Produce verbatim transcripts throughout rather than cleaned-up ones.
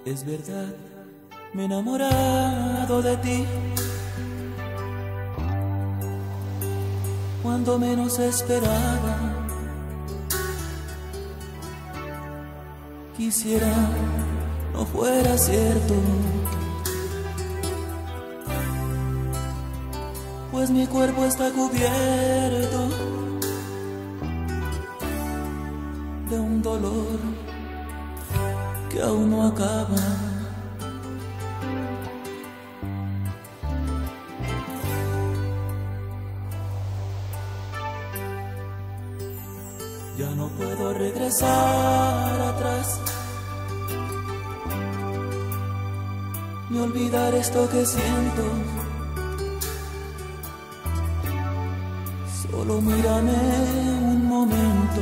Es verdad, me he enamorado de ti cuando menos esperaba. Quisiera no fuera cierto, pues mi cuerpo está cubierto de un dolor que aún no acaba. Ya no puedo regresar atrás ni olvidar esto que siento. Solo mírame un momento,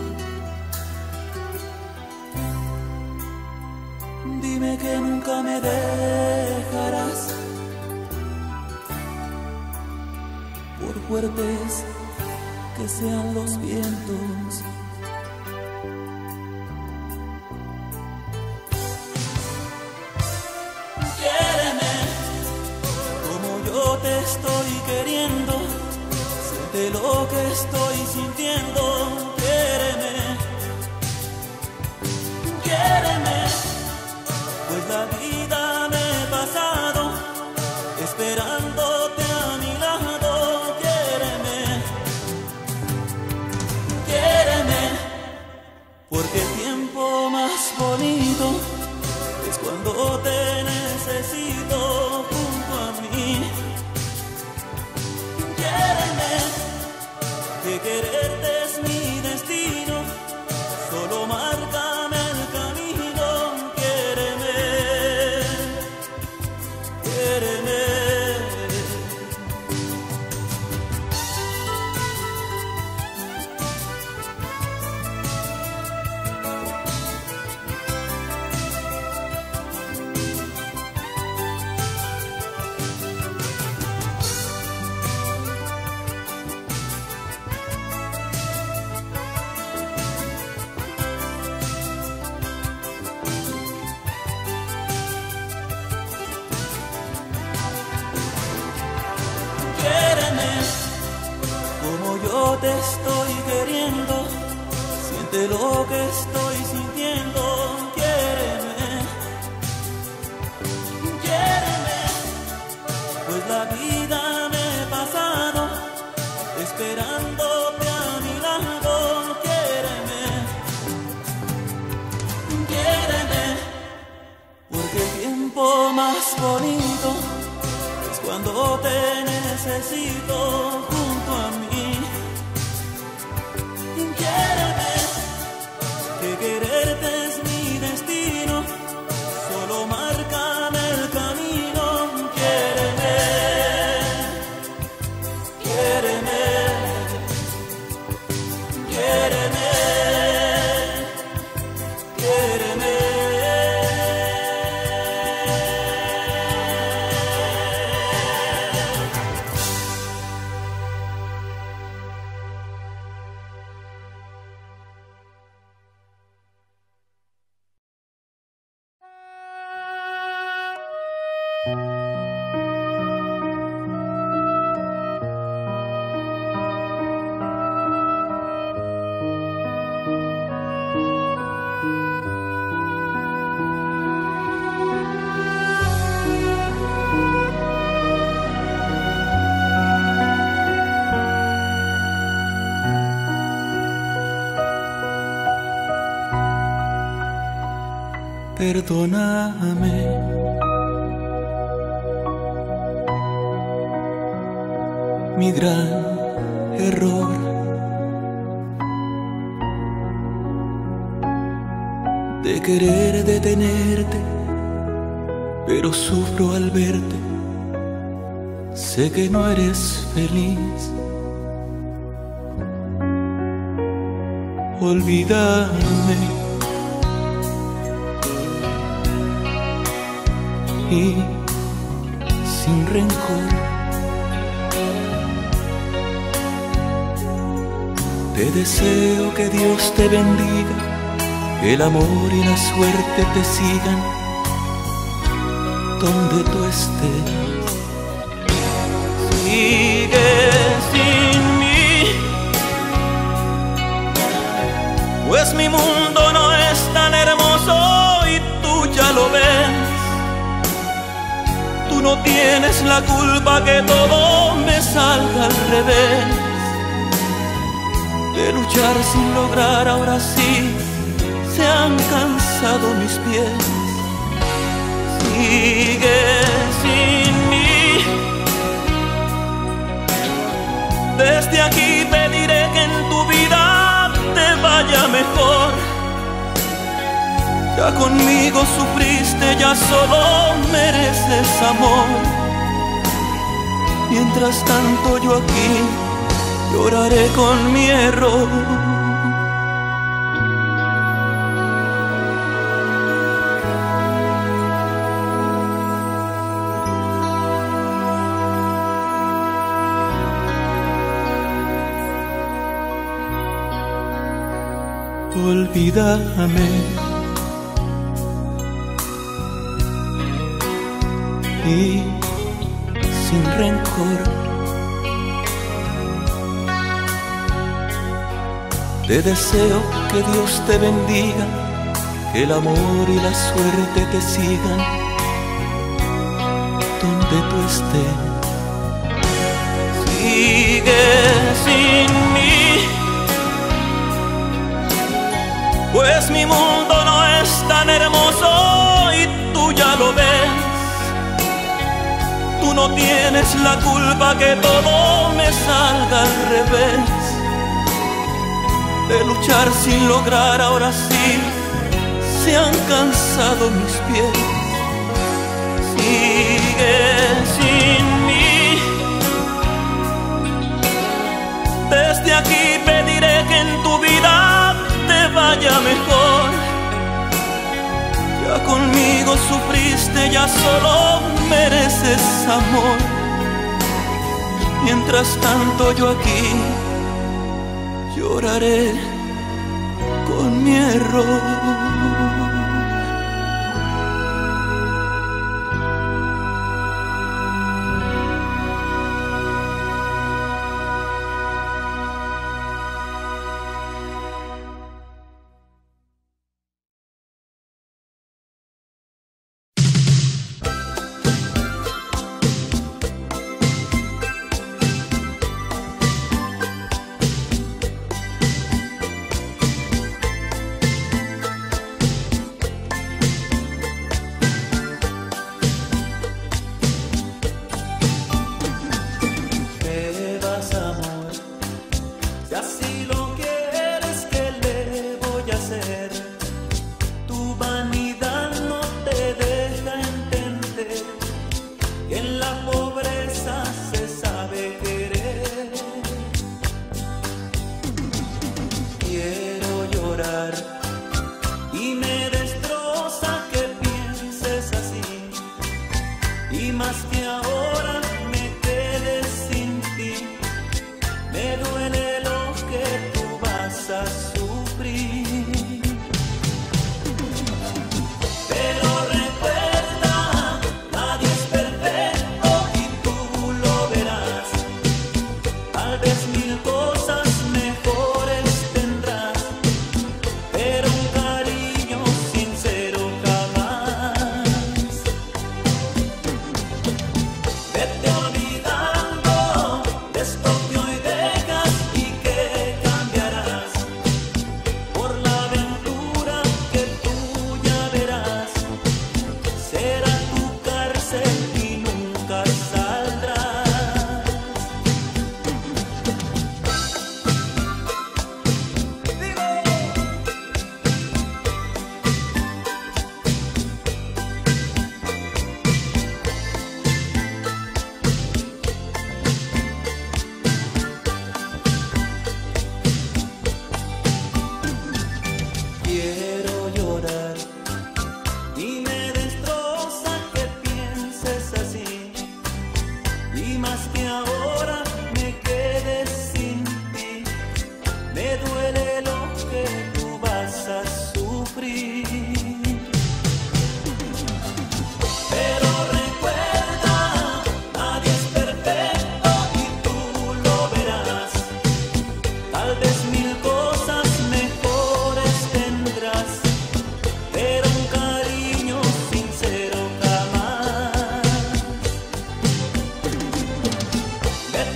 dime que nunca me dejarás, por fuertes que sean los vientos. Quiéreme como yo te estoy queriendo, siente lo que estoy sintiendo. Quiéreme, quiéreme, pues la vida me he pasado esperándote a mi lado. Quiéreme, quiéreme, porque el tiempo más bonito es cuando te necesito junto a mí. Quiéreme, que quererte es mi destino, solo márcame el camino. Quiéreme, quiéreme. Quiéreme como yo te estoy queriendo, siente lo que estoy sintiendo. Quiéreme, quiéreme, pues la vida me he pasado esperándote a mi lado. Quiéreme, quiéreme, porque el tiempo más bonito es cuando te necesito junto a mí. Quiéreme, que quererte es mi destino, solo márcame el camino. Quiéreme, quiéreme, quiéreme, quiéreme. Perdóname, mi gran error, de querer detenerte, pero sufro al verte. Sé que no eres feliz. Olvídame y sin rencor te deseo que Dios te bendiga, que el amor y la suerte te sigan donde tú estés. Sigue sin mí, pues mi mundo no es tan hermoso y tú ya lo ves. Tú no tienes la culpa que todo me salga al revés. De luchar sin lograr, ahora sí se han cansado mis pies. Sigue sin mí, desde aquí pediré que en tu vida te vaya mejor. Ya conmigo sufriste, ya solo mereces amor. Mientras tanto yo aquí lloraré con mi error. Olvídame y sin rencor te deseo que Dios te bendiga, que el amor y la suerte te sigan donde tú estés. Sigue sin mí, pues mi mundo no es tan hermoso y tú ya lo ves. Tú no tienes la culpa que todo me salga al revés. De luchar sin lograr, ahora sí se han cansado mis pies. Sigue sin mí, desde aquí pediré que en tu vida te vaya mejor. Ya conmigo sufriste, ya solo mereces amor. Mientras tanto yo aquí lloraré con mi error.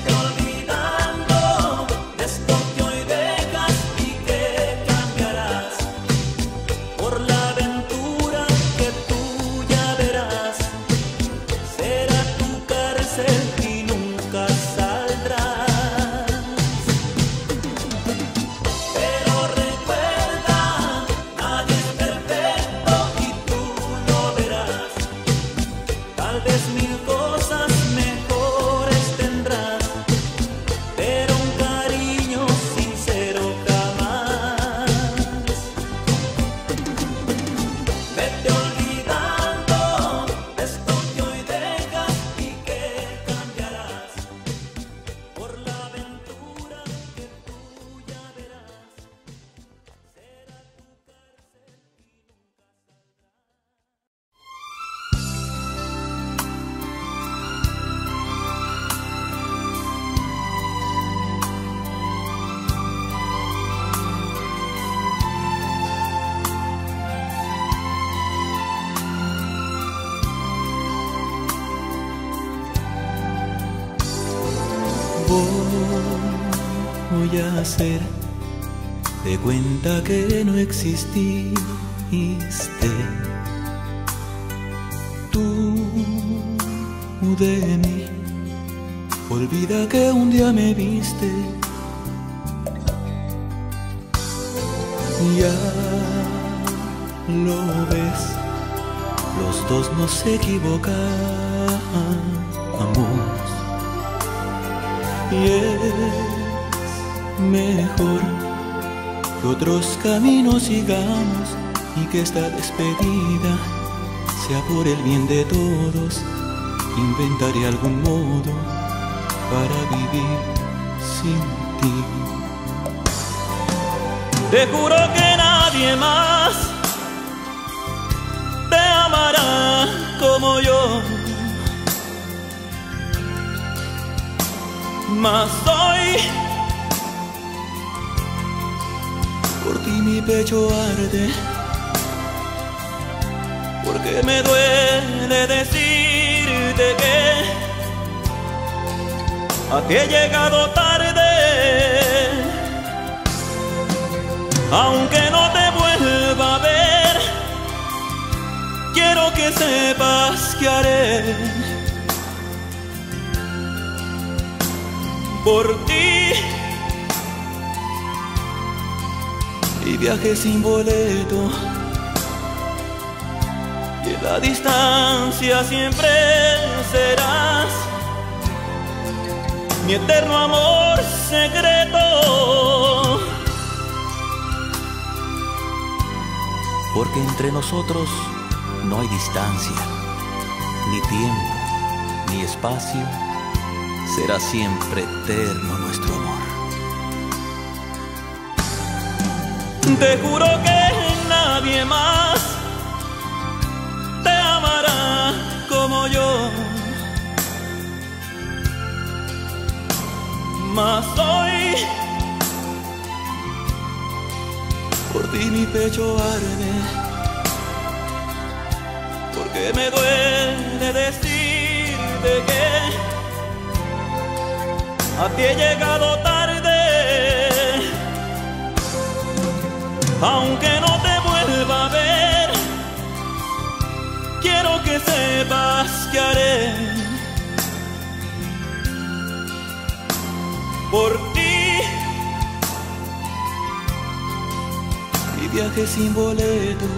Voy a hacer de cuenta que no exististe. Tú de mí, olvida que un día me viste. Ya lo ves, los dos nos equivocamos y es mejor que otros caminos sigamos y que esta despedida sea por el bien de todos. Inventaré algún modo para vivir sin ti. Te juro que nadie más te amará como yo, mas hoy por ti mi pecho arde, porque me duele decirte que a ti he llegado tarde. Aunque no te vuelva a ver, quiero que sepas que haré por ti. Y viaje sin boleto, y en la distancia siempre serás mi eterno amor secreto. Porque entre nosotros no hay distancia, ni tiempo, ni espacio. Será siempre eterno nuestro amor. Te juro que nadie más te amará como yo, mas hoy por ti mi pecho arde, porque me duele decirte que a ti he llegado tarde. Aunque no te vuelva a ver, quiero que sepas que haré por ti. Y viaje sin boleto,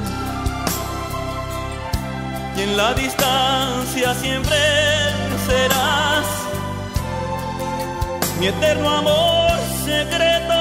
y en la distancia siempre serás mi eterno amor secreto.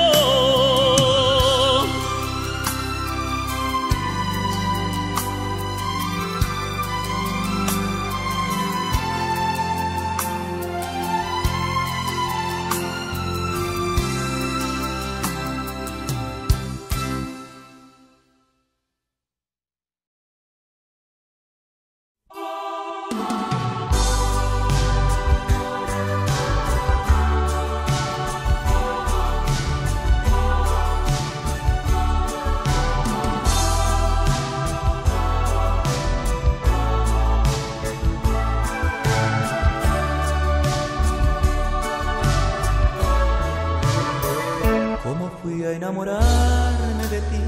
fui a enamorarme de ti?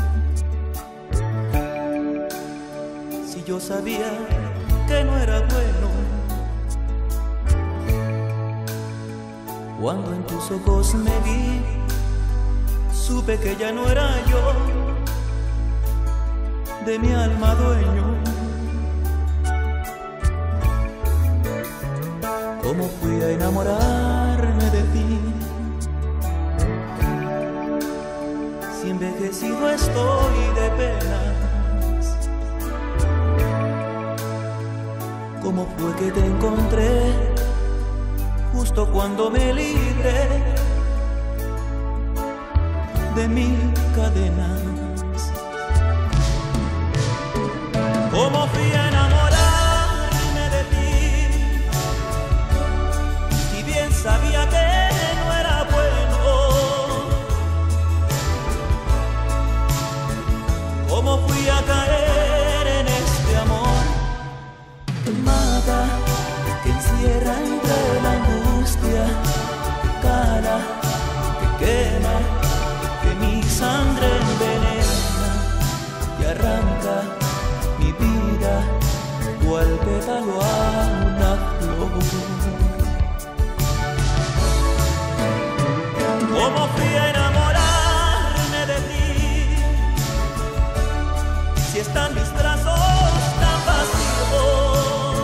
Si yo sabía que no era bueno, cuando en tus ojos me vi, supe que ya no era yo de mi alma dueño. ¿Cómo fui a enamorarme de ti? Si envejecido estoy de penas. ¿Cómo fue que te encontré justo cuando me libré de mil cadenas? ¿Cómo fui a enamorarme de ti? Si bien sabía que no era bueno. ¿Cómo fui a caer en este amor que mata, que encierra entre la angustia, que cala, que quema, que mi sangre envenena y arranca mi vida cual pétalo a una flor? ¿Cómo fui a enamorarme de ti? Si están mis brazos tan vacíos.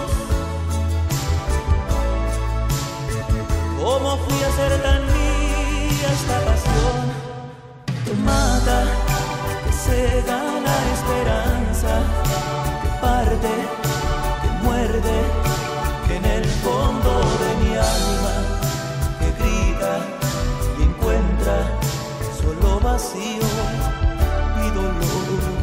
¿Cómo fui a ser tan mía esta pasión que mata, que cega la esperanza, que parte, que muerde en el fondo de mi alma, que grita y encuentra solo vacío y dolor?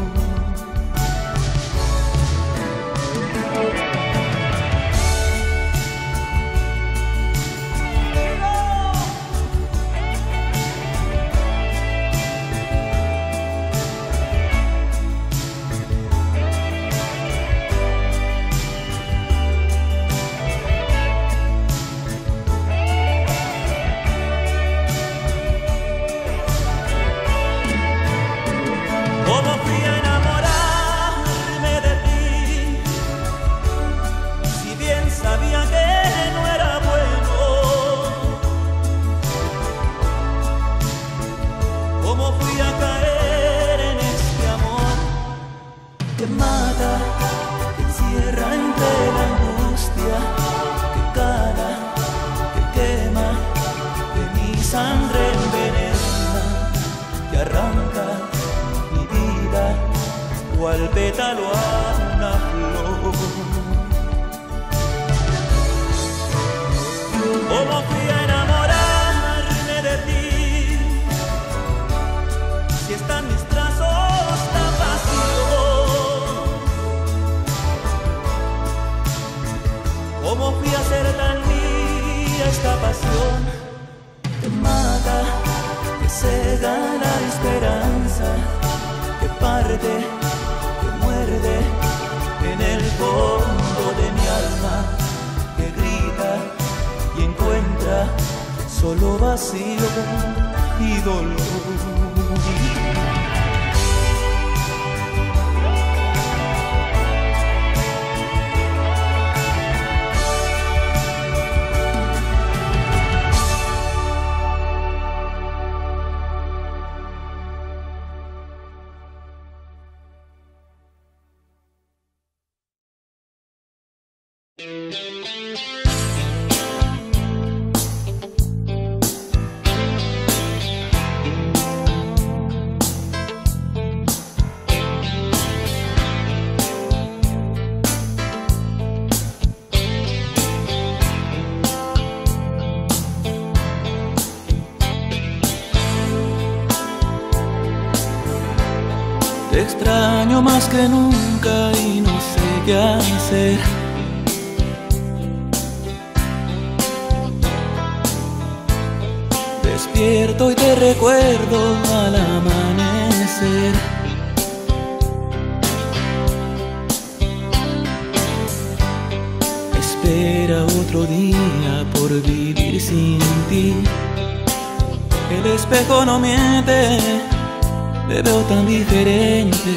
Cual pétalo a una flor. ¿Cómo fui a enamorarme de ti? Si están mis brazos tan vacíos. ¿Cómo fui a ser tan mía esta pasión que mata, que cega la esperanza, que parte, en el fondo de mi alma, que grita y encuentra solo vacío y dolor? Te extraño más que nunca y no sé qué hacer. Despierto y te recuerdo al amanecer. Espera otro día por vivir sin ti. El espejo no miente, te veo tan diferente.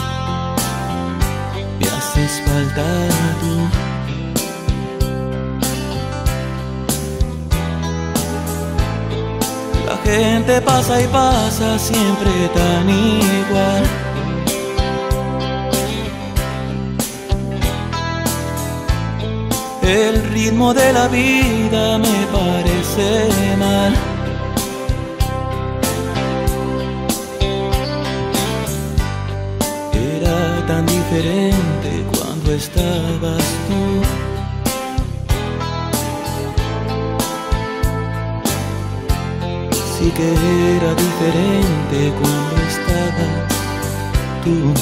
Me haces falta tú. La gente pasa y pasa siempre tan igual. El ritmo de la vida me parece mal. Era tan diferente cuando estabas tú. Sí que era diferente cuando estabas tú.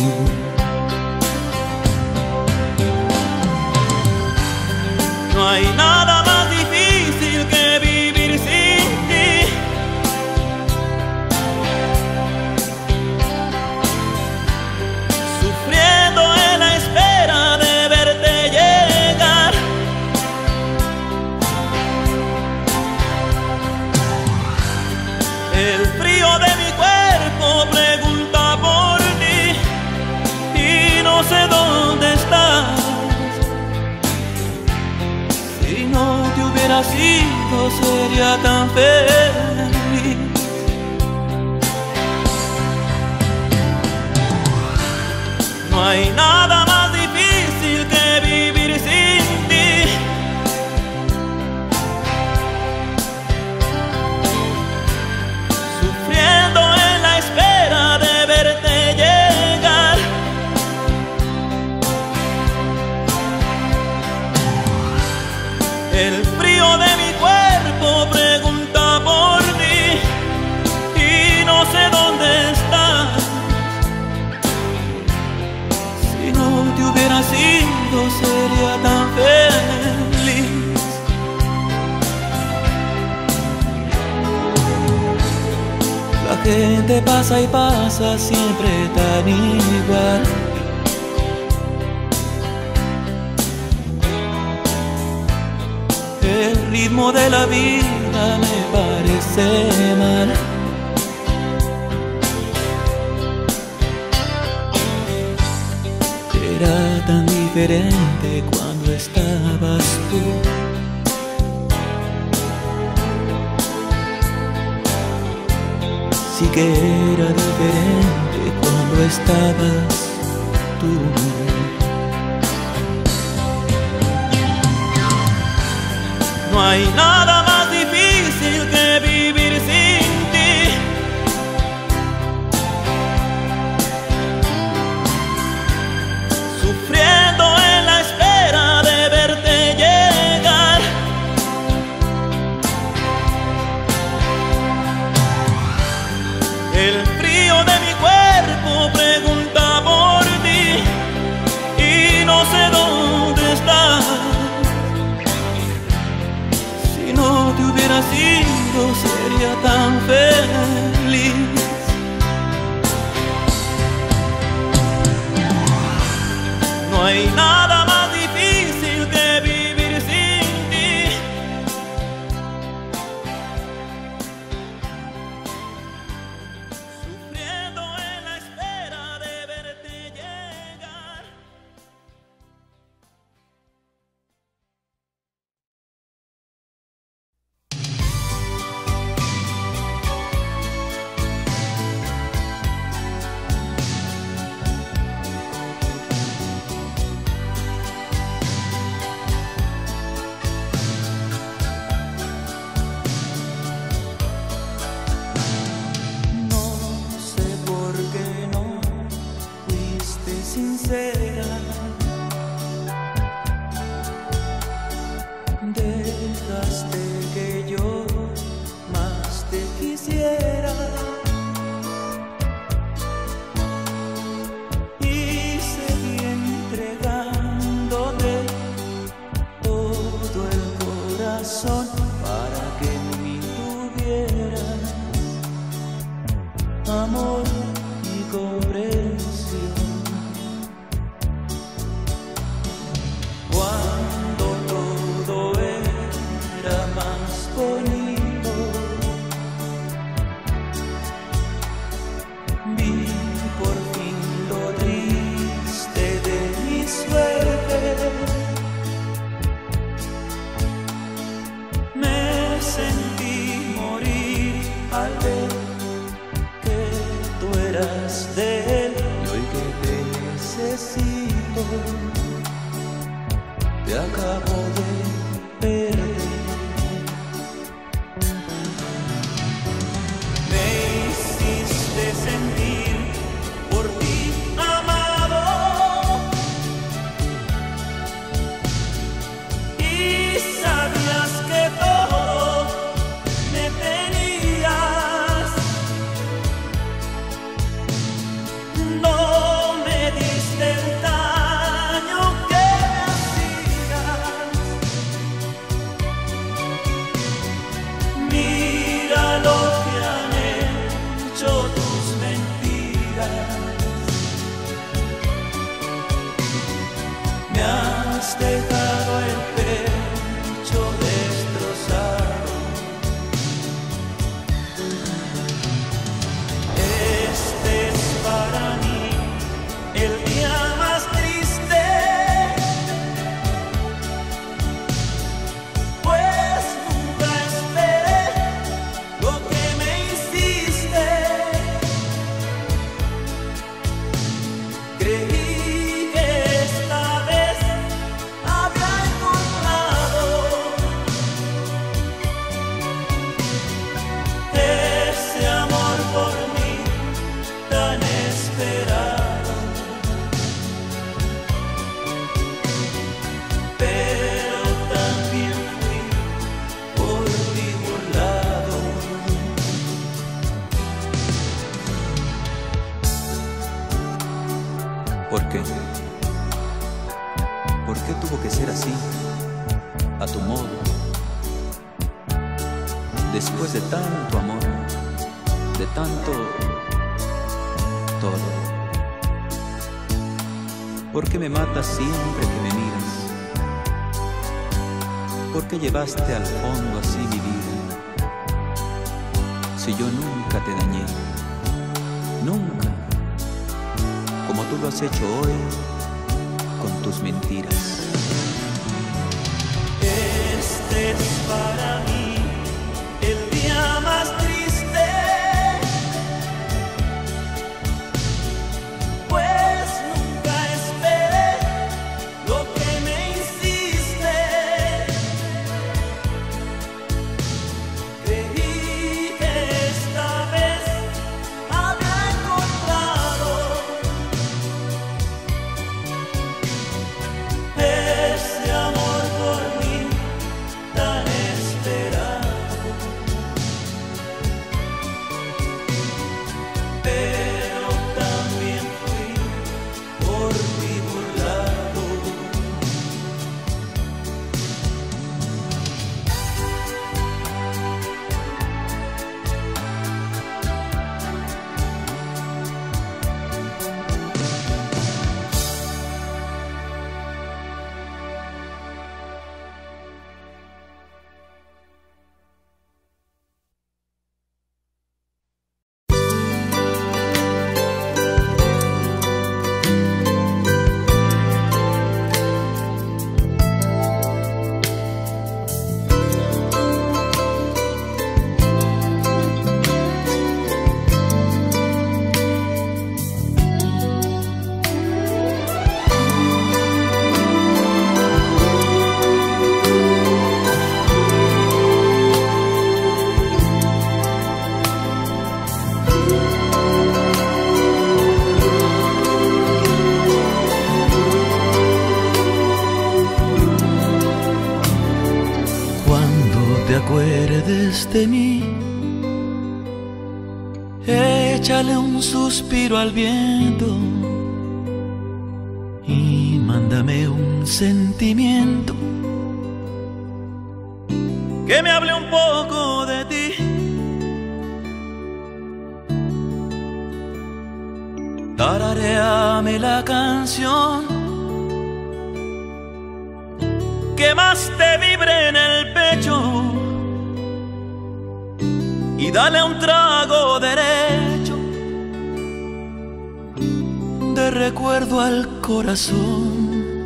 No hay nada más difícil que vivir sin ti. Sufriendo en la espera de verte llegar. El frío de mi cuerpo pregunta por ti y no sé dónde estás. Si no te hubiera sido, sería tan feliz. No hay nada más difícil que vivir sin ti. Sufriendo en la espera de verte llegar. El frío de mi cuerpo pregunta por ti y no sé dónde estás. Si no te hubiera sido, sería tan feliz. La gente pasa y pasa siempre tan igual. El ritmo de la vida me parece mal. Era tan diferente cuando estabas tú. Sí que era diferente cuando estabas tú. No hay nada más difícil que vivir sin ti. Sufriendo en la espera de verte llegar. El frío de mi cuerpo pregunta por ti y no sé dónde estás. Si no te hubiera sido, sería tan feliz. No hay nada más difícil que vivir sin ti. Sufriendo en la espera de verte llegar. dejado el pecho destrozado. Este es para mí el día más triste, pues nunca esperé lo que me hiciste. Creí que esta vez había encontrado ese amor por mí tan esperado, pero también fui por ti burlado. ¿Por qué? ¿Por qué tuvo que ser así, a tu modo? Después de tanto amor, de tanto todo. ¿Por qué me matas siempre que me miras? ¿Por qué llevaste al fondo así mi vida? Si yo nunca te dañé, nunca, como tú lo has hecho hoy con tus mentiras. Este es para mí el día más triste, pues nunca esperé lo que me hiciste. Creí que esta vez había encontrado ese amor por mí tan esperado, pero también fui por ti burlado. Cuando te acuerdes de mí, échale un suspiro al viento y mándame un sentimiento que me hable un poco de ti. Tararéame la canción que más te vibre en el pecho y dale un trago derecho de recuerdo al corazón.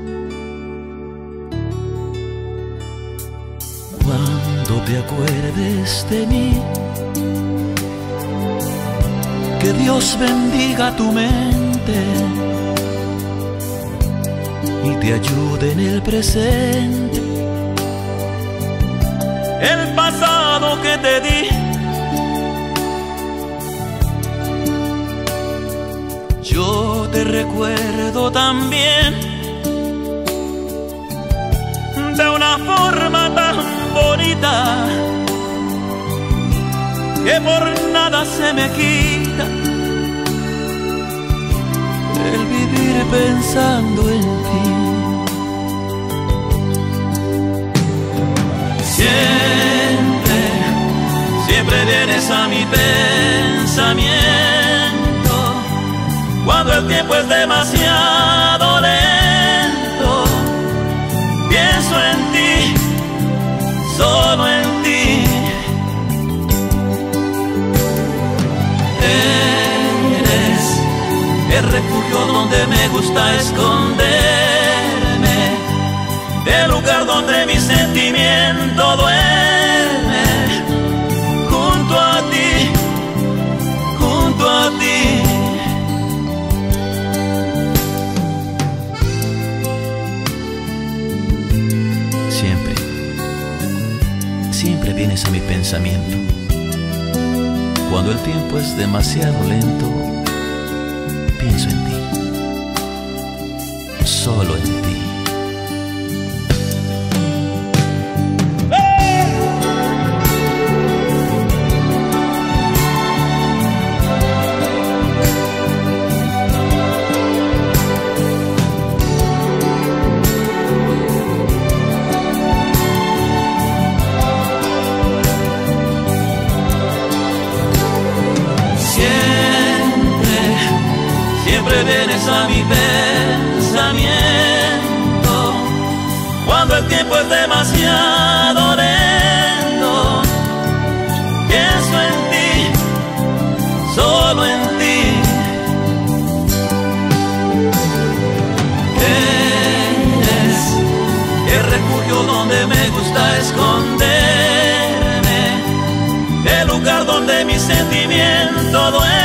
Cuando te acuerdes de mí, que Dios bendiga tu mente y te ayude en el presente. El pasado que te di, yo te recuerdo también de una forma tan bonita que por nada se me quita el vivir pensando en ti. Siempre, siempre vienes a mi pensamiento cuando el tiempo es demasiado lento el refugio donde me gusta esconderme, el lugar donde mi sentimiento duerme, junto a ti, junto a ti. Siempre, siempre vienes a mi pensamiento. Cuando el tiempo es demasiado lento, pienso en ti, solo en ti. Siempre vienes a mi pensamiento cuando el tiempo es demasiado lento. Pienso en ti, solo en ti. Eres el refugio donde me gusta esconderme, el lugar donde mi sentimiento duerme.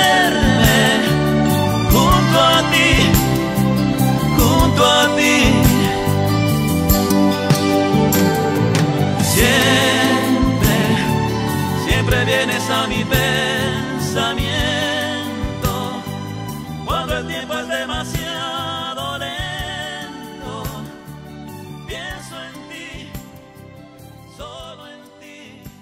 Junto a ti, junto a ti. Siempre, siempre vienes a mi pensamiento cuando el tiempo es demasiado lento. Pienso en ti, solo en ti.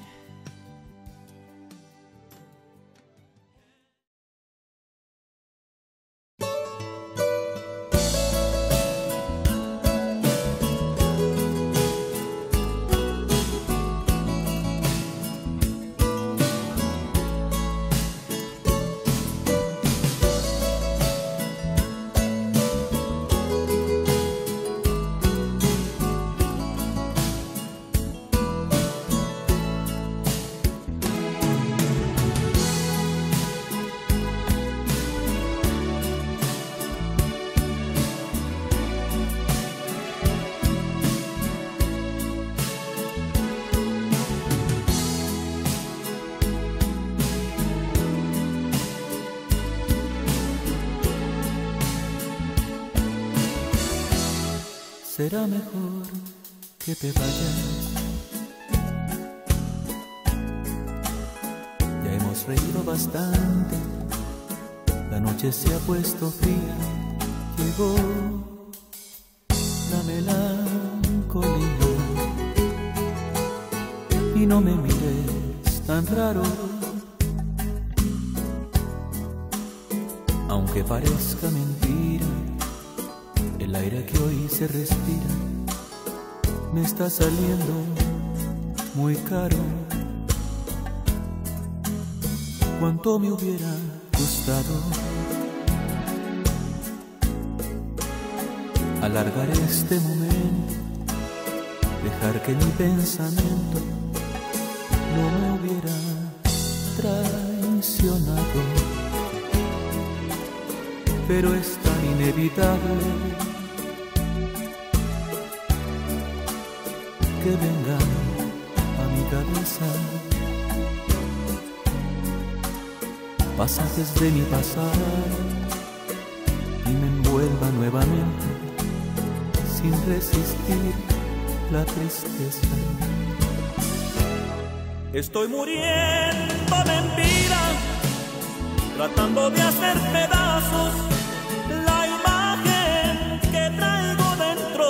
Será mejor que te vayas. Ya hemos reído bastante, la noche se ha puesto fría. Llegó la melancolía y no me mires tan raro, aunque parezca mentira. El aire que hoy se respira me está saliendo muy caro. Cuánto me hubiera gustado alargar este momento, dejar que mi pensamiento no me hubiera traicionado. Pero es tan inevitable que venga a mi cabeza pasajes de mi pasado y me envuelva nuevamente sin resistir la tristeza. Estoy muriendo de envidia, tratando de hacer pedazos la imagen que traigo dentro.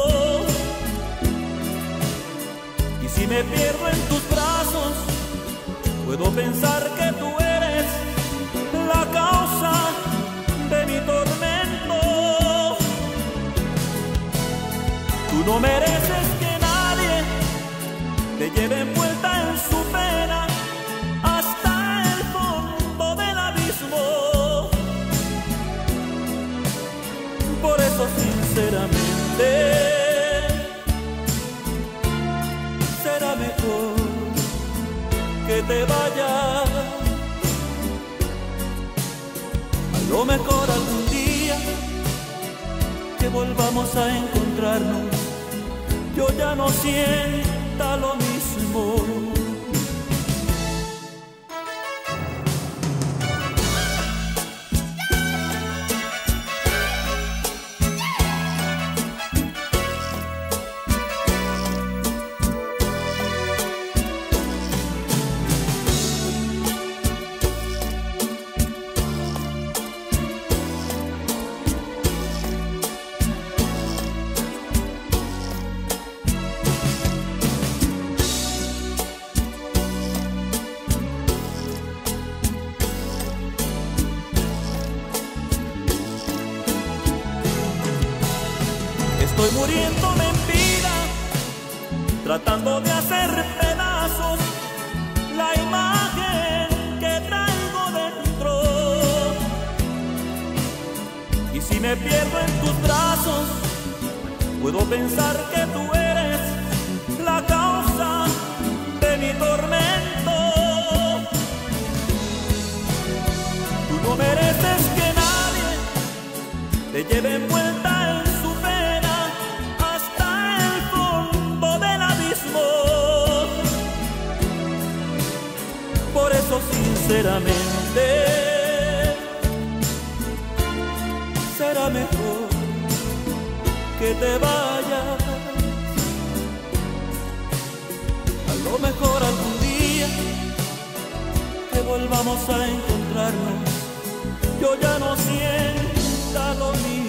Y si me pierdo en tus brazos, puedo pensar que tú eres la causa de mi tormento. Tú no mereces que nadie te lleve envuelta en su pena hasta el fondo del abismo. Por eso sinceramente será mejor que te vayas. A lo mejor al volvamos a encontrarnos, yo ya no sienta lo mismo. Estoy muriéndome en vida, tratando de hacer pedazos la imagen que traigo dentro. Y si me pierdo en tus brazos, puedo pensar que tú eres la causa de mi tormento. Tú no mereces que nadie te lleve envuelta en su pena hasta el fondo del abismo. Por eso sinceramente será mejor que te vayas. A lo mejor algún día que volvamos a encontrarnos, yo ya no sienta lo mismo.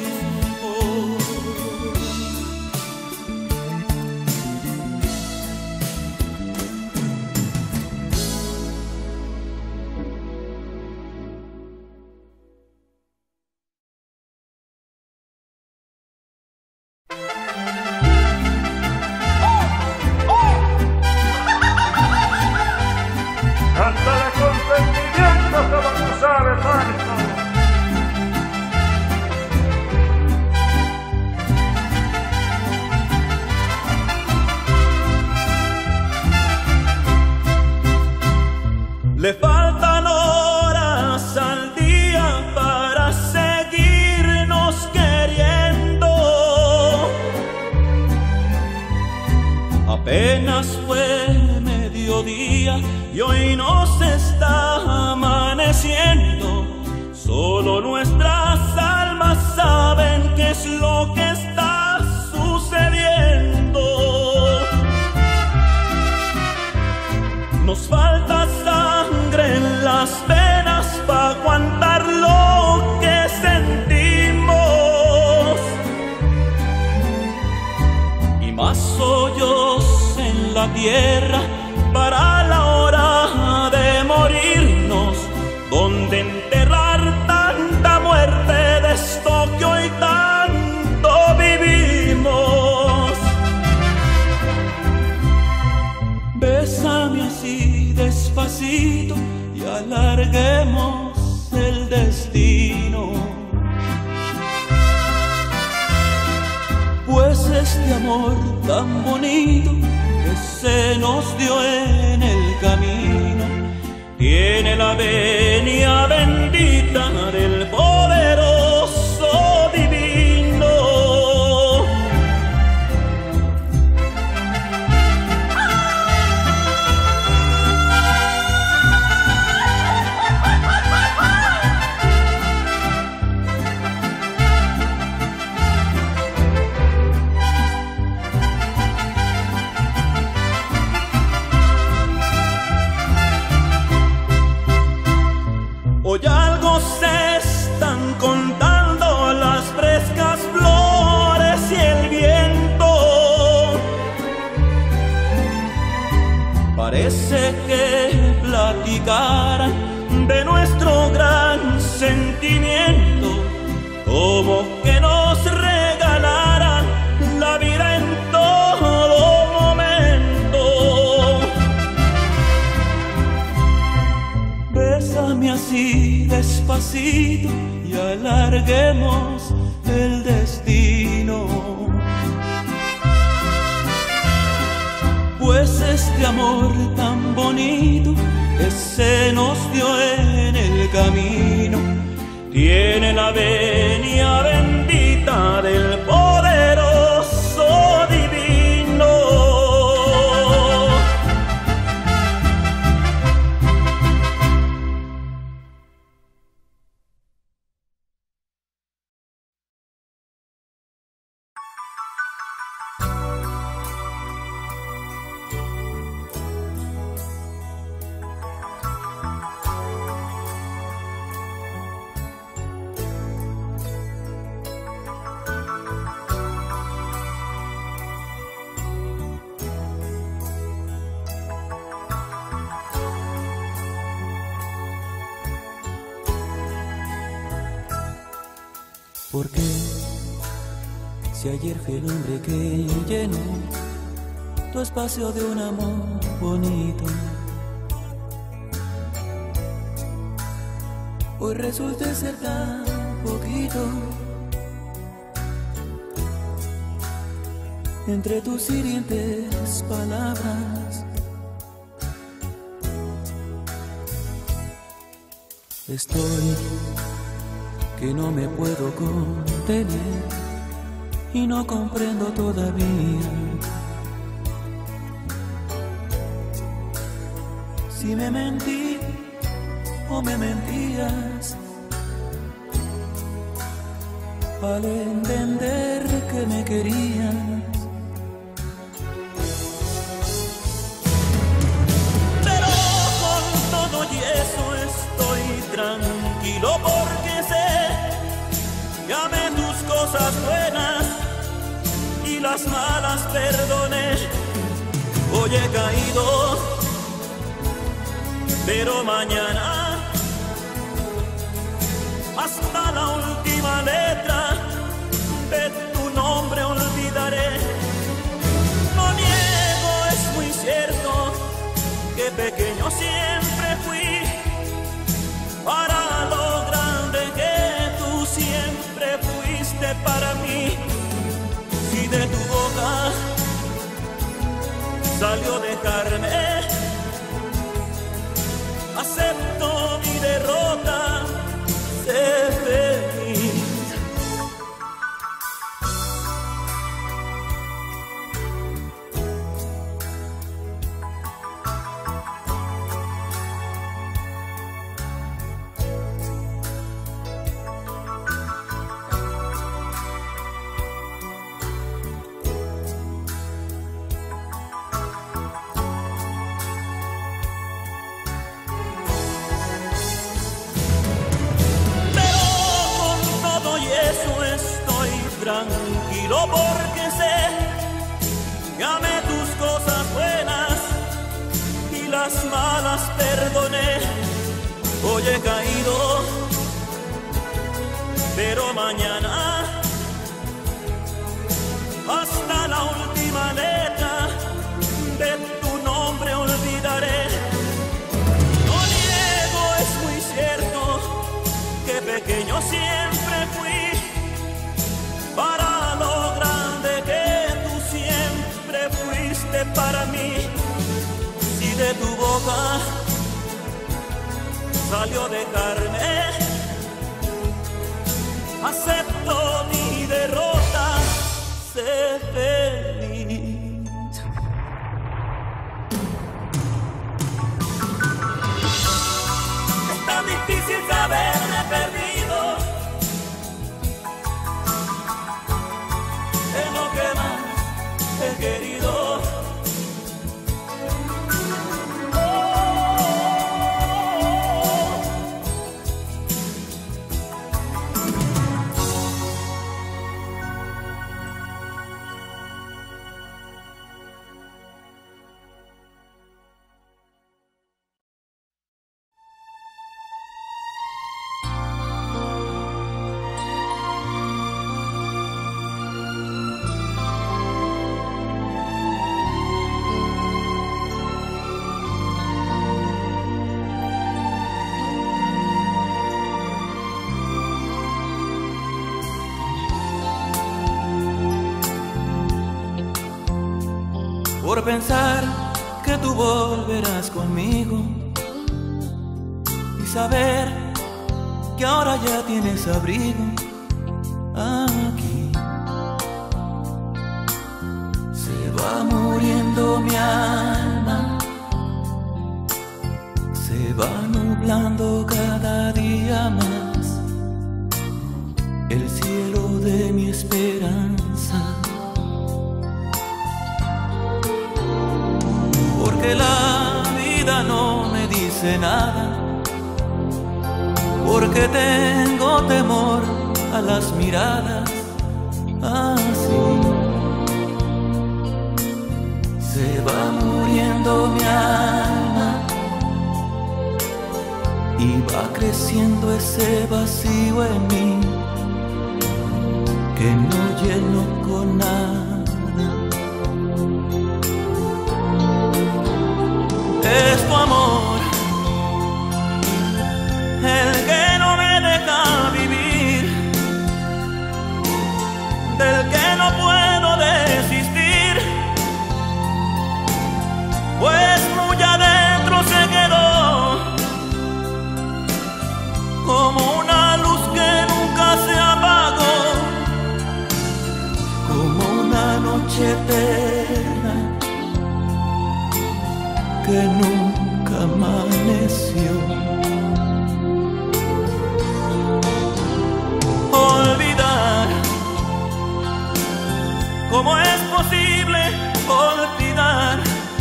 Cántale con sentimiento como tú sabes, Marco. Le faltan horas al día para seguirnos queriendo. Apenas fue mediodía y hoy nos está amaneciendo. Solo nuestras almas saben qué es lo que está sucediendo. Nos falta sangre en las venas para aguantar lo que sentimos, y más hoyos en la tierra para la hora de morirnos, donde enterrar tanta muerte de esto que hoy tanto vivimos. Bésame así despacito y alarguemos el destino, pues este amor tan bonito que se nos dio en el camino tiene la venia bendita del poderoso divino. Hoy algo se están contando las frescas flores y el viento. Parece que platicaran de nuestro gran sentimiento, como que nos regalaran la vida en todo momento. Bésame así despacito y alarguemos el destino, pues este amor tan bonito que se nos dio en el camino tiene la venia bendita del poder ¿Por qué? Si ayer fui el hombre que llenó tu espacio de un amor bonito, hoy resulta ser tan poquito. Entre tus hirientes palabras estoy que no me puedo contener y no comprendo todavía si me mentí o me mentías al entender que me querías. Pero con todo y eso estoy tranquilo porque sé que amé tus cosas buenas y las malas perdoné. Hoy he caído, pero mañana hasta la última letra de tu nombre olvidaré. No niego, es muy cierto que pequeño siempre fui para lo grande que tú siempre fuiste para mí. Si de tu boca salió dejarme, acepto mi derrota, sé feliz. Tranquilo porque sé que amé tus cosas buenas y las malas perdoné. Hoy he caído, pero mañana hasta la última letra de tu nombre olvidaré. No niego, es muy cierto que pequeño siempre fui para lo grande que tú siempre fuiste para mí. Si de tu boca salió dejarme, acepto mi derrota, sé feliz. Es tan difícil saberme perdido he querido. Oh, por pensar que tú volverás conmigo y saber que ahora ya tienes abrigo aquí. Se va muriendo mi alma, se va nublando cada día más el cielo de mi esperanza. Porque la vida no me dice nada, porque tengo temor a las miradas así. Se va muriendo mi alma y va creciendo ese vacío en mí. que no lleno con nada. Es tu amor el que no me deja vivir, del que no puedo desistir, pues muy adentro se quedó como una luz que nunca se apagó, como una noche eterna que nunca amaneció. Olvidar, ¿cómo es posible olvidar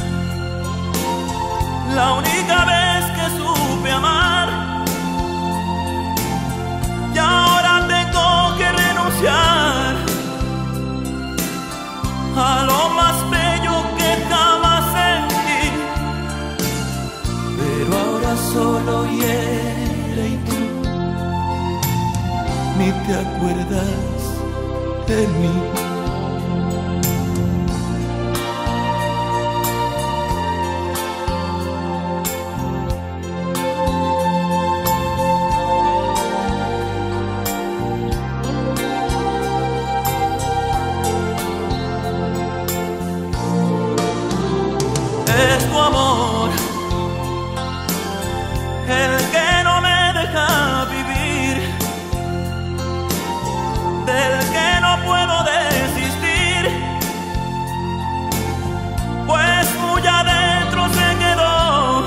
la única vez que supe amar? Y ahora tengo que renunciar a lo más bello que jamás sentí, pero ahora solo hiere y tú ni te acuerdas de mí. Es tu amor el que no me deja vivir, del que no puedo desistir, pues muy adentro se quedó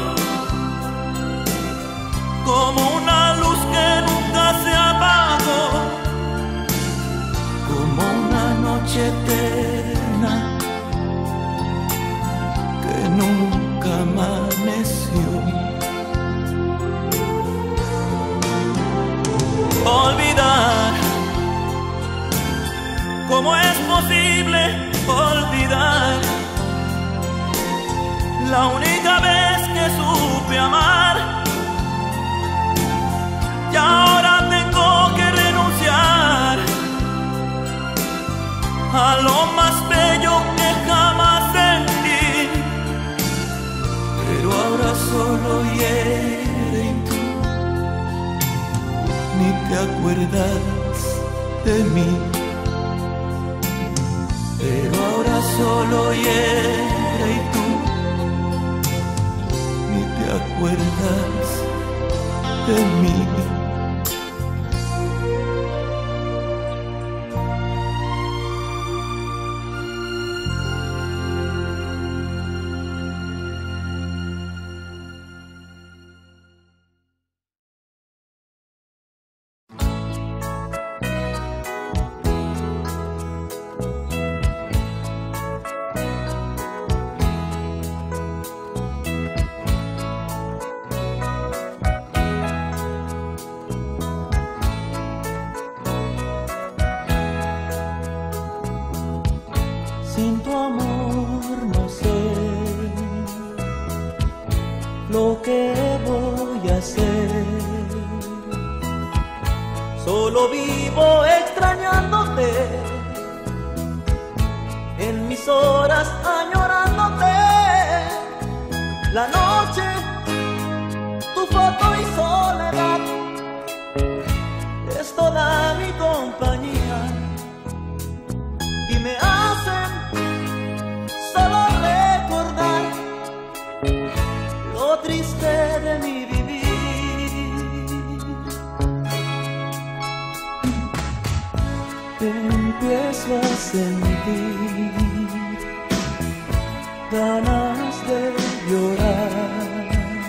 como una luz que nunca se apagó, como una noche eterna que nunca amaneció. Olvidar, ¿cómo es posible olvidar la única vez que supe amar? Y ahora tengo que renunciar a lo más bello que jamás sentí, pero ahora solo hiere y tú ni te acuerdas de mí, pero ahora solo hiere y tú ni te acuerdas de mí. Sin tu amor no sé lo que voy a hacer, solo vivo extrañándote, en mis horas añorándote, la noche, tu foto y soledad, es toda mi compañía y me hacen solo recordar lo triste de mi vivir. Empiezo a sentir ganas de llorar,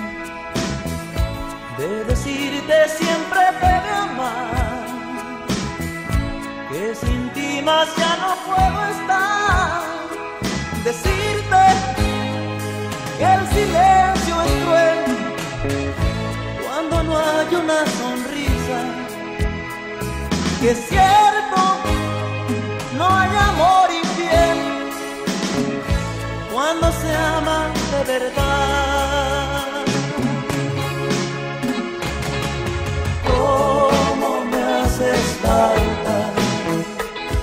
de decirte siempre te voy a amar, que sin ti más ya no puedo estar, decirte que el silencio es cruel cuando no hay una sonrisa, que es cierto no hay amor infiel cuando se ama de verdad. ¿Cómo me haces falta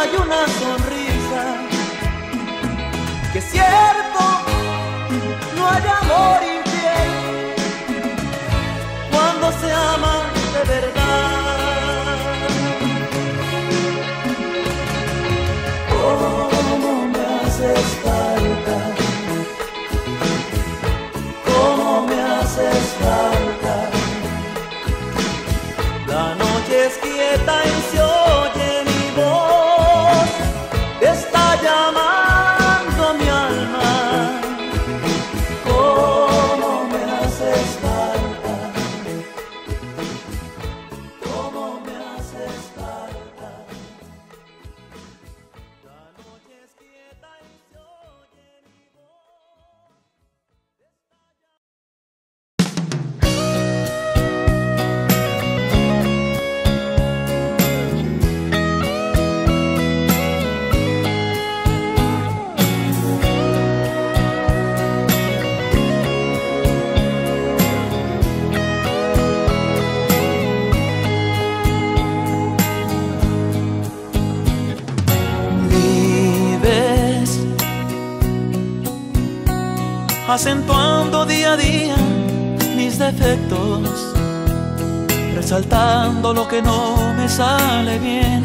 hay una sonrisa, que es cierto, no hay amor infiel cuando se ama de verdad. ¿Cómo me haces falta? ¿Cómo me haces falta? La noche es quieta y se oye mi voz, está llamando mi alma. ¿Cómo me haces falta? ¿Cómo me haces falta? La noche es quieta y se oye mi voz. Acentuando día a día mis defectos, resaltando lo que no me sale bien,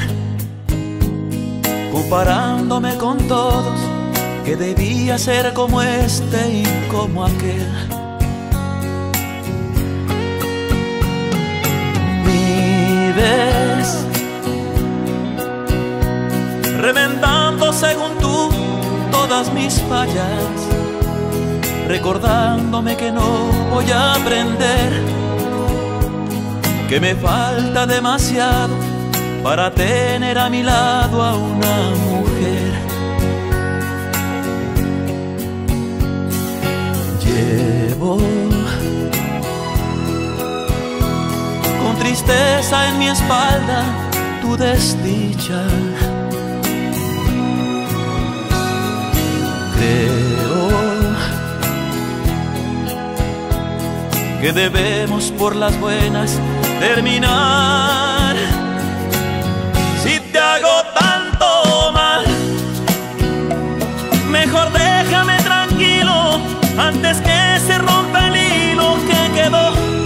comparándome con todos, que debía ser como este y como aquel. Vives reventando según tú todas mis fallas, recordándome que no voy a aprender, que me falta demasiado para tener a mi lado a una mujer. Llevo con tristeza en mi espalda tu desdicha. Creo que debemos por las buenas terminar. Si te hago tanto mal, mejor déjame tranquilo antes que se rompa el hilo que quedó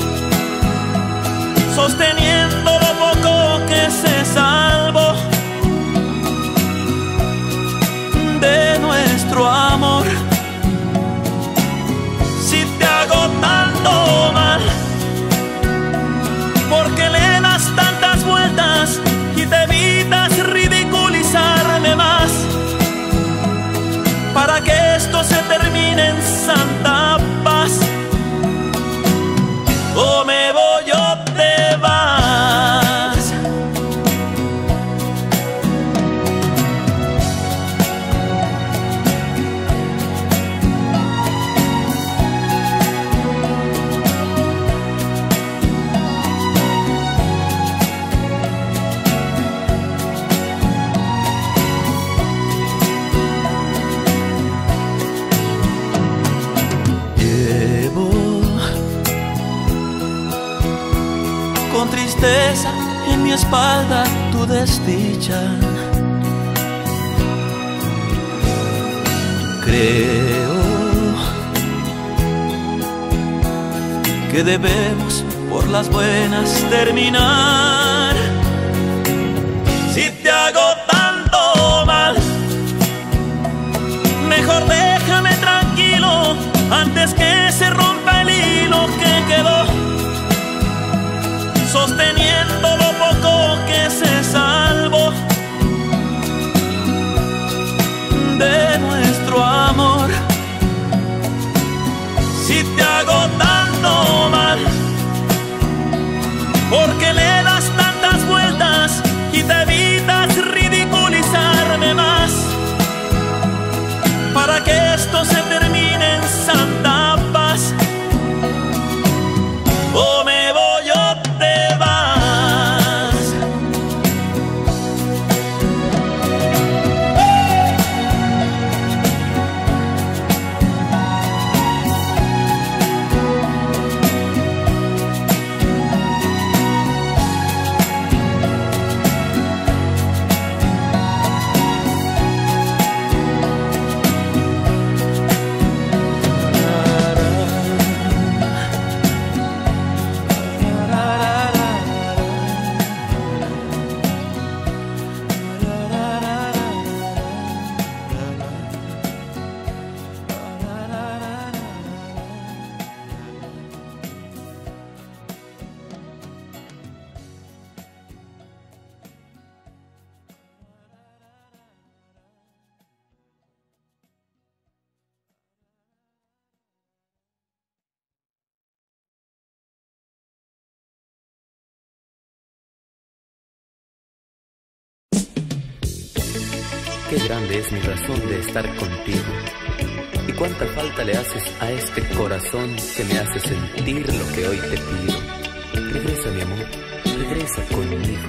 sosteniendo lo poco que se salvó de nuestro amor. Si te hago tanto mal, porque le das tantas vueltas y te evitas ridiculizarme más, para que esto se termine en santa paz. O me voy o te vas. Con tristeza en mi espalda tu desdicha. Creo que debemos por las buenas terminar. Si te hago tanto mal, mejor déjame tranquilo antes que se rompa el hilo que quedó sosteniendo lo poco que se salvó de nuestro amor. Si te hago tanto mal, porque le das tanto qué grande es mi razón de estar contigo. Y cuánta falta le haces a este corazón que me hace sentir lo que hoy te pido. Regresa, mi amor, regresa conmigo.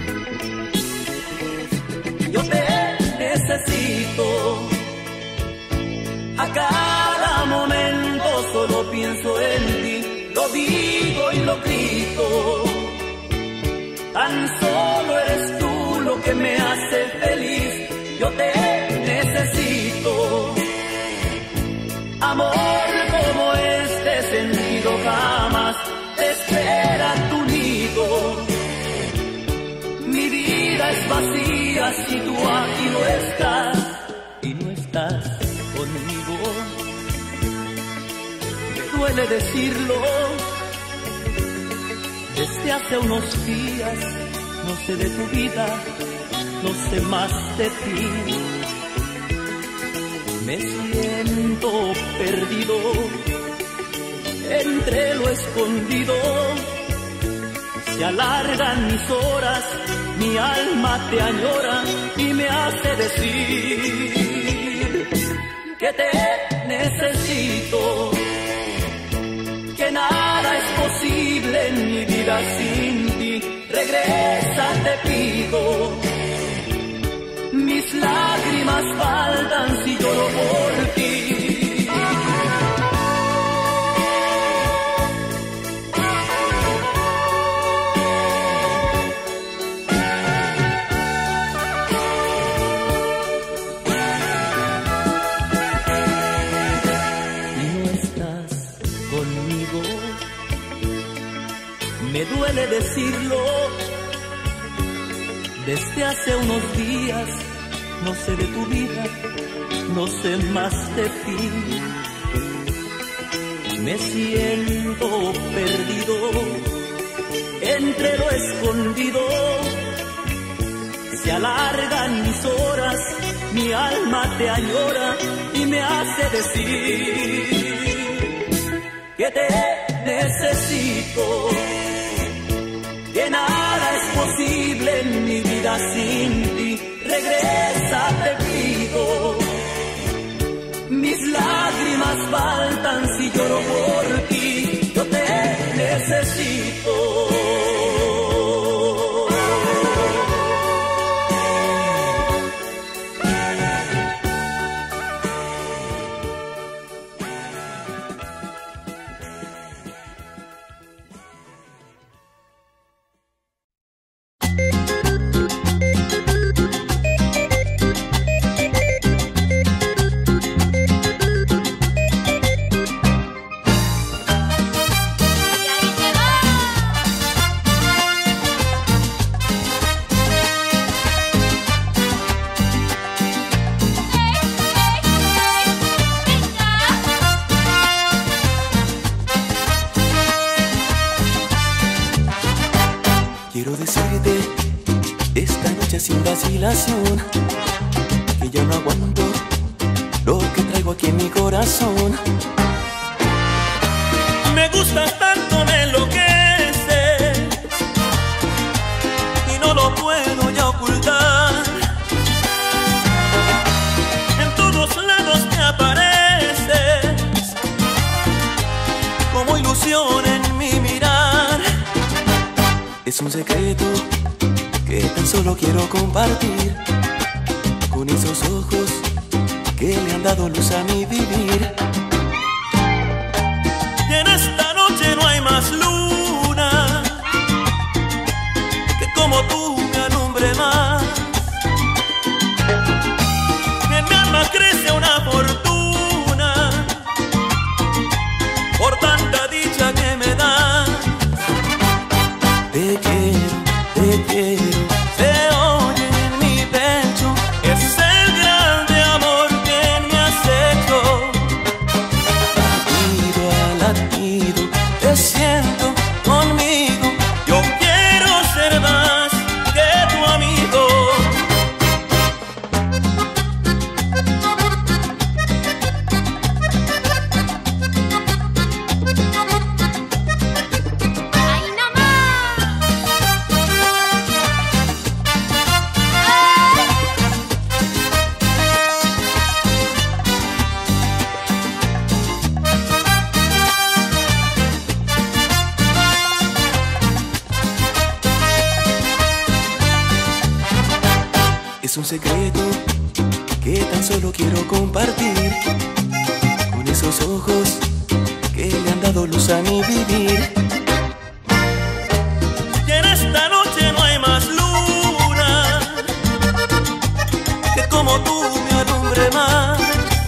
Yo te necesito. A cada momento solo pienso en ti. Lo digo y lo grito. Tan solo eres tú lo que me hace feliz. Yo te necesito. Amor como este sentido jamás te espera tu nido. Mi vida es vacía si tú aquí no estás y no estás conmigo. Me duele decirlo, desde hace unos días no sé de tu vida, no sé más de ti. Me siento perdido entre lo escondido. Se alargan mis horas, mi alma te añora y me hace decir que te necesito, que nada es posible en mi vida sin ti. Regresa, te pido. Mis lágrimas faltan si lloro por ti. Y no estás conmigo. Me duele decirlo. Desde hace unos días no sé de tu vida, no sé más de ti. Me siento perdido entre lo escondido. Se alargan mis horas, mi alma te añora y me hace decir que te necesito, que nada es posible en mi vida sin ti. Regresa, te pido. Mis lágrimas faltan si lloro por ti. Yo te necesito. Sin vacilación, que ya no aguanto lo que traigo aquí en mi corazón. Me gustas tanto, me enloqueces y no lo puedo ya ocultar. En todos lados te apareces como ilusión en mi mirar. Es un secreto que tan solo quiero compartir con esos ojos que le han dado luz a mi vivir. Y en esta noche no hay más luna que como tú me alumbre más. En mi alma crece una fortuna por tanta dicha que me das. Te quiero, te quiero. Siento conmigo, yo quiero ser más Es un secreto que tan solo quiero compartir con esos ojos que le han dado luz a mi vivir. Y en esta noche no hay más luna que como tú me alumbre más.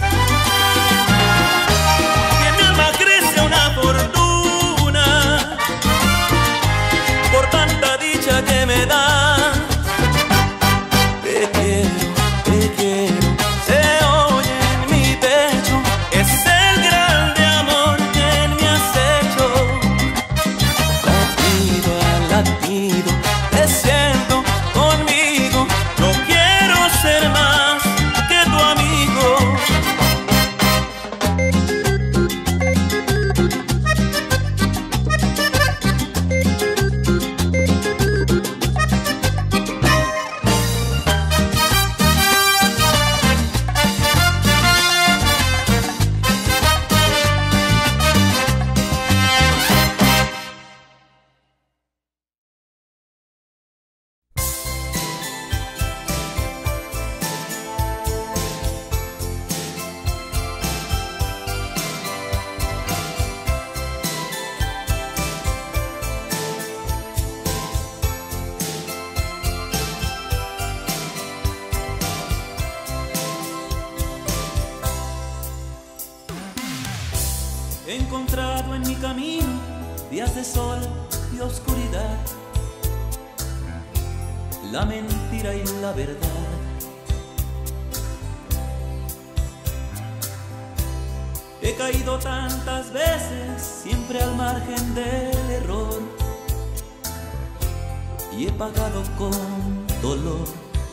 Y en mi alma crece una fortuna por tanta dicha que me da. Te quiero, te quiero, se oye en mi pecho. Es el grande amor que me has hecho. Latido a latido, te siento conmigo. No quiero ser más que tu amigo. He encontrado en mi camino días de sol y oscuridad, la mentira y la verdad. He caído tantas veces, siempre al margen del error, y he pagado con dolor.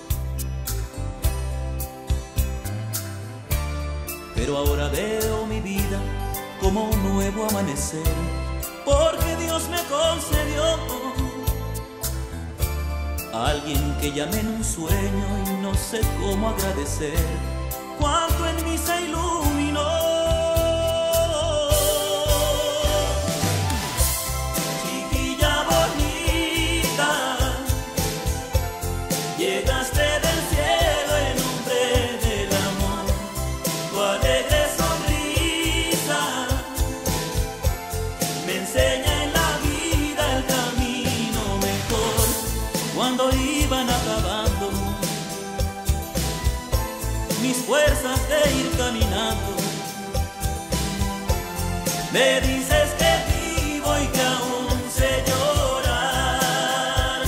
Pero ahora veo mi vida como un nuevo amanecer, porque Dios me concedió a alguien que llamé en un sueño y no sé cómo agradecer cuánto en mí se iluminó. Chiquilla bonita, llegaste del cielo en nombre del amor, tu alegre enseña en la vida el camino mejor. Cuando iban acabando mis fuerzas de ir caminando, me dices que vivo y que aún sé llorar.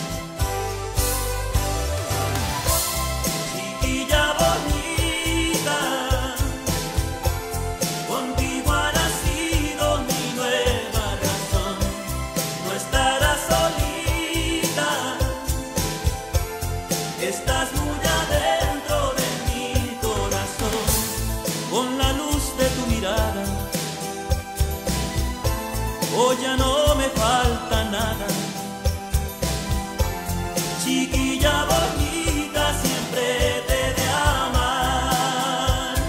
Chiquilla bonita, contigo ha nacido mi nueva razón. No estarás solita, estás muy adentro de mi corazón. Con la luz de tu mirada, hoy ya no me falta nada. Chiquilla bonita, siempre te he de amar.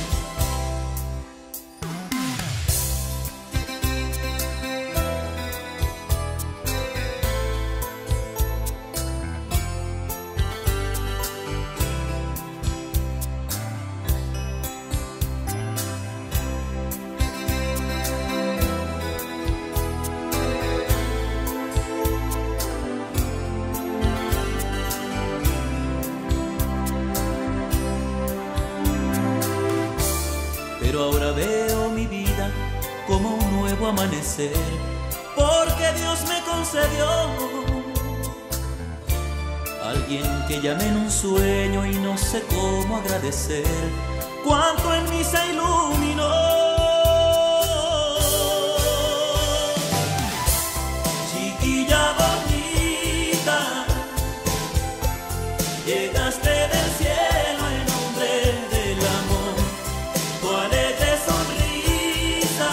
Pero ahora veo mi vida como un nuevo amanecer, porque Dios me concedió a alguien que llamé en un sueño y no sé cómo agradecer cuánto en mí se iluminó. Chiquilla bonita, llegaste del cielo en nombre del amor, tu alegre sonrisa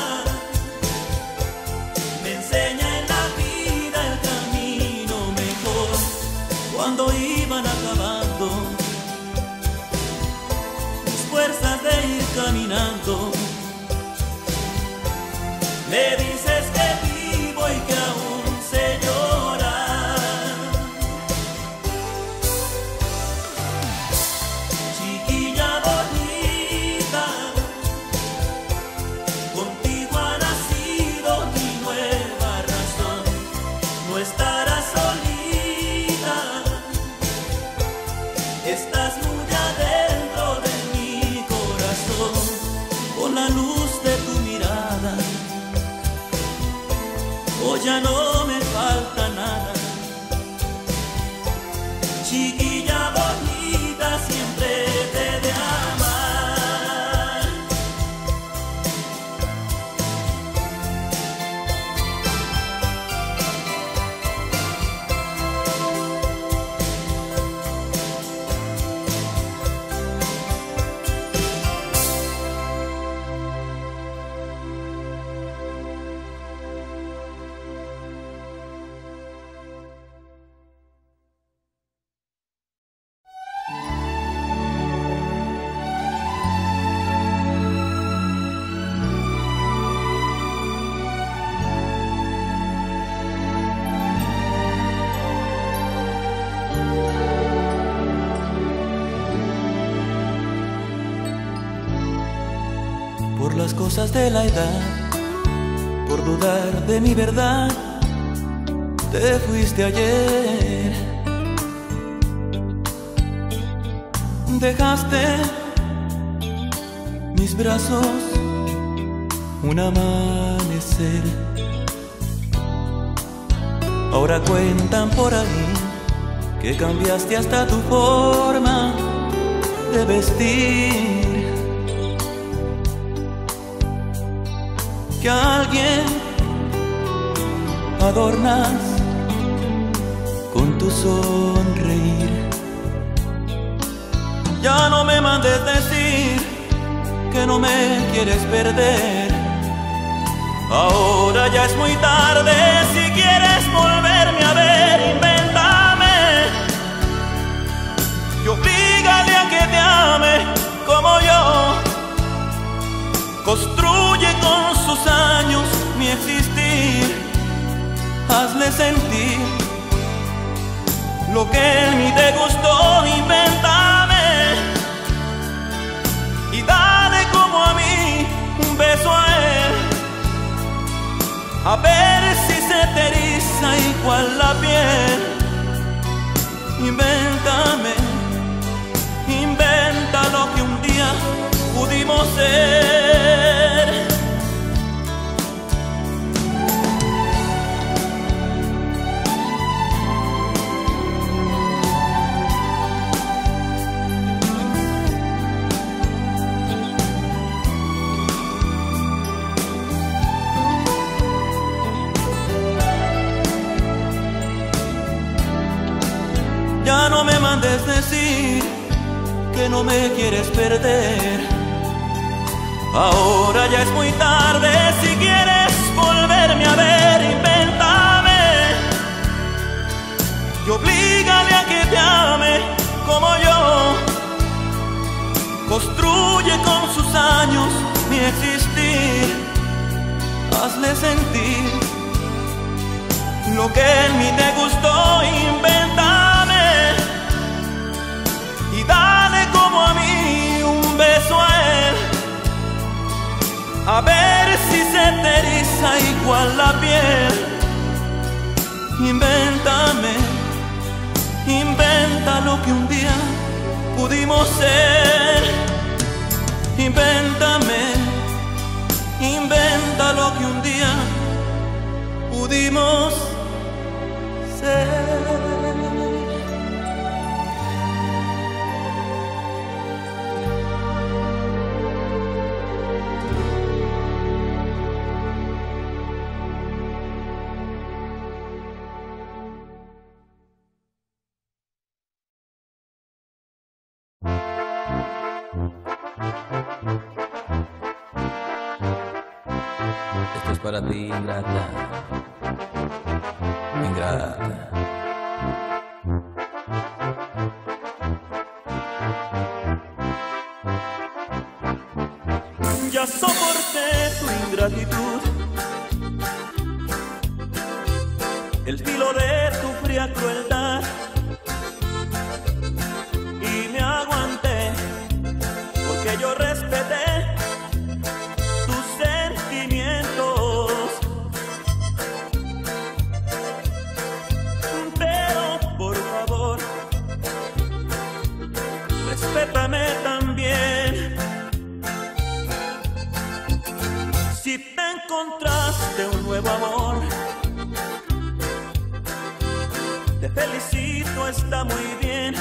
me enseña en la vida el camino mejor. Cuando iban acabando mis fuerzas de ir caminando, me dices que vivo y que aún sé llorar. chiquilla bonita, siempre te he de amar. Por las cosas de la edad, por dudar de mi verdad, te fuiste ayer. Dejaste mis brazos un amanecer. Ahora cuentan por ahí que cambiaste hasta tu forma de vestir, que a alguien adornas con tu sonreír. Ya no me mandes decir que no me quieres perder. Ahora ya es muy tarde, si quieres volverme a ver, invéntame y oblígale a que te ame como yo. Construye con sus años mi existir, hazle sentir lo que en mí te gustó, invéntame y dale como a mí un beso a él, a ver si se te eriza igual la piel. Invéntame, inventa lo que un día pudimos ser. Ya no me mandes decir que no me quieres perder. Ahora ya es muy tarde, si quieres volverme a ver, invéntame y oblígale a que te ame como yo. Construye con sus años mi existir, hazle sentir lo que en mí te gustó, invéntame y dale como a mí un beso a él, a ver si se te eriza igual la piel. Invéntame, inventa lo que un día pudimos ser. Invéntame, inventa lo que un día pudimos ser. Esto es para ti, ingrata, ingrata. Ya soporté tu ingratitud, el filo de tu fría crueldad, y me aguanté porque yo respeté tus sentimientos. Pero por favor, respétame también. Si te encontraste un nuevo amor, te felicito, está muy bien,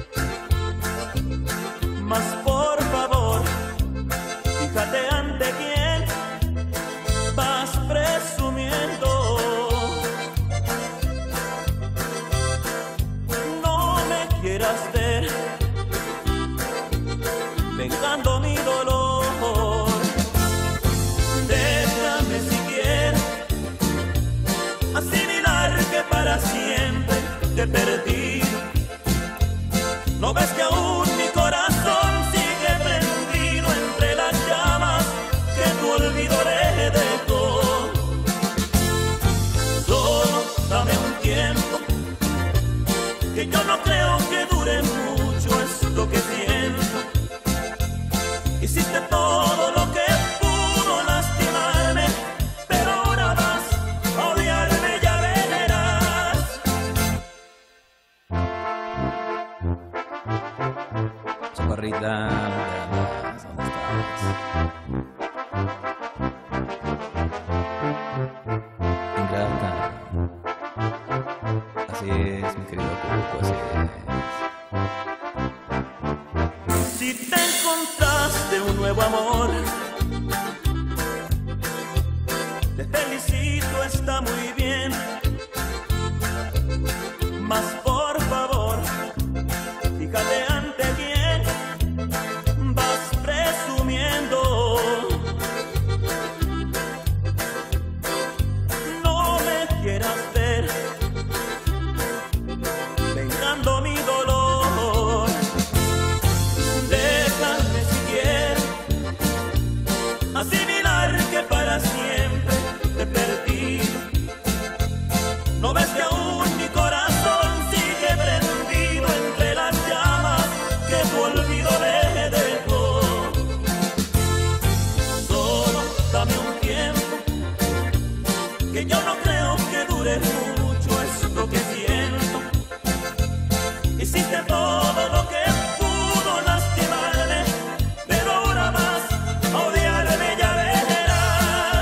mas por favor, fíjate ante quién vas presumiendo. No me quieras ver vengando mi dolor. Déjame siquiera asimilar que para siempre te perdí. ¿No ves que aún mi corazón sigue prendido entre las llamas que tu olvido le dejó? Solo dame un tiempo, que yo no creo que dure mucho esto que siento. Hiciste todo lo que pudo lastimarme, pero ahora vas a odiarme, ya verás. Chaparrita, ¿dónde estás? Ingrata. Así es, mi querido Cuco, así es. Si te encontraste un nuevo amor, te felicito, está muy bien, mas por favor, fíjate ante quién vas presumiendo. No me quieras ver vengando mi dolor. Déjame siquiera asimilar que para siempre te perdí. ¿No ves que aún mi corazón sigue prendido entre las llamas que tu olvido le dejó? Solo dame un tiempo, que yo no creo que dure mucho esto que siento. Hiciste todo lo que pudo lastimarme, pero ahora vas a odiarme, ya verás.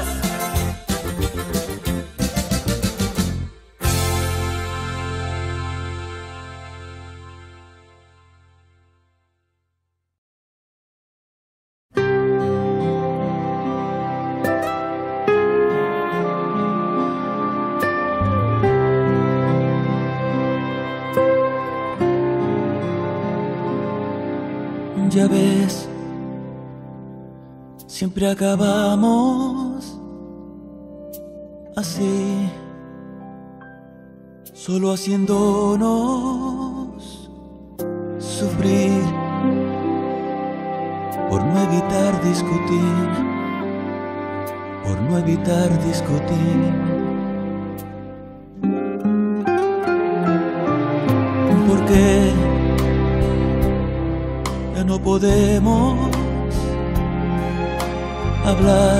Ya ves, siempre acabamos así, solo haciéndonos sufrir por no evitar discutir, por no evitar discutir. ¿Por qué ya no podemos hablar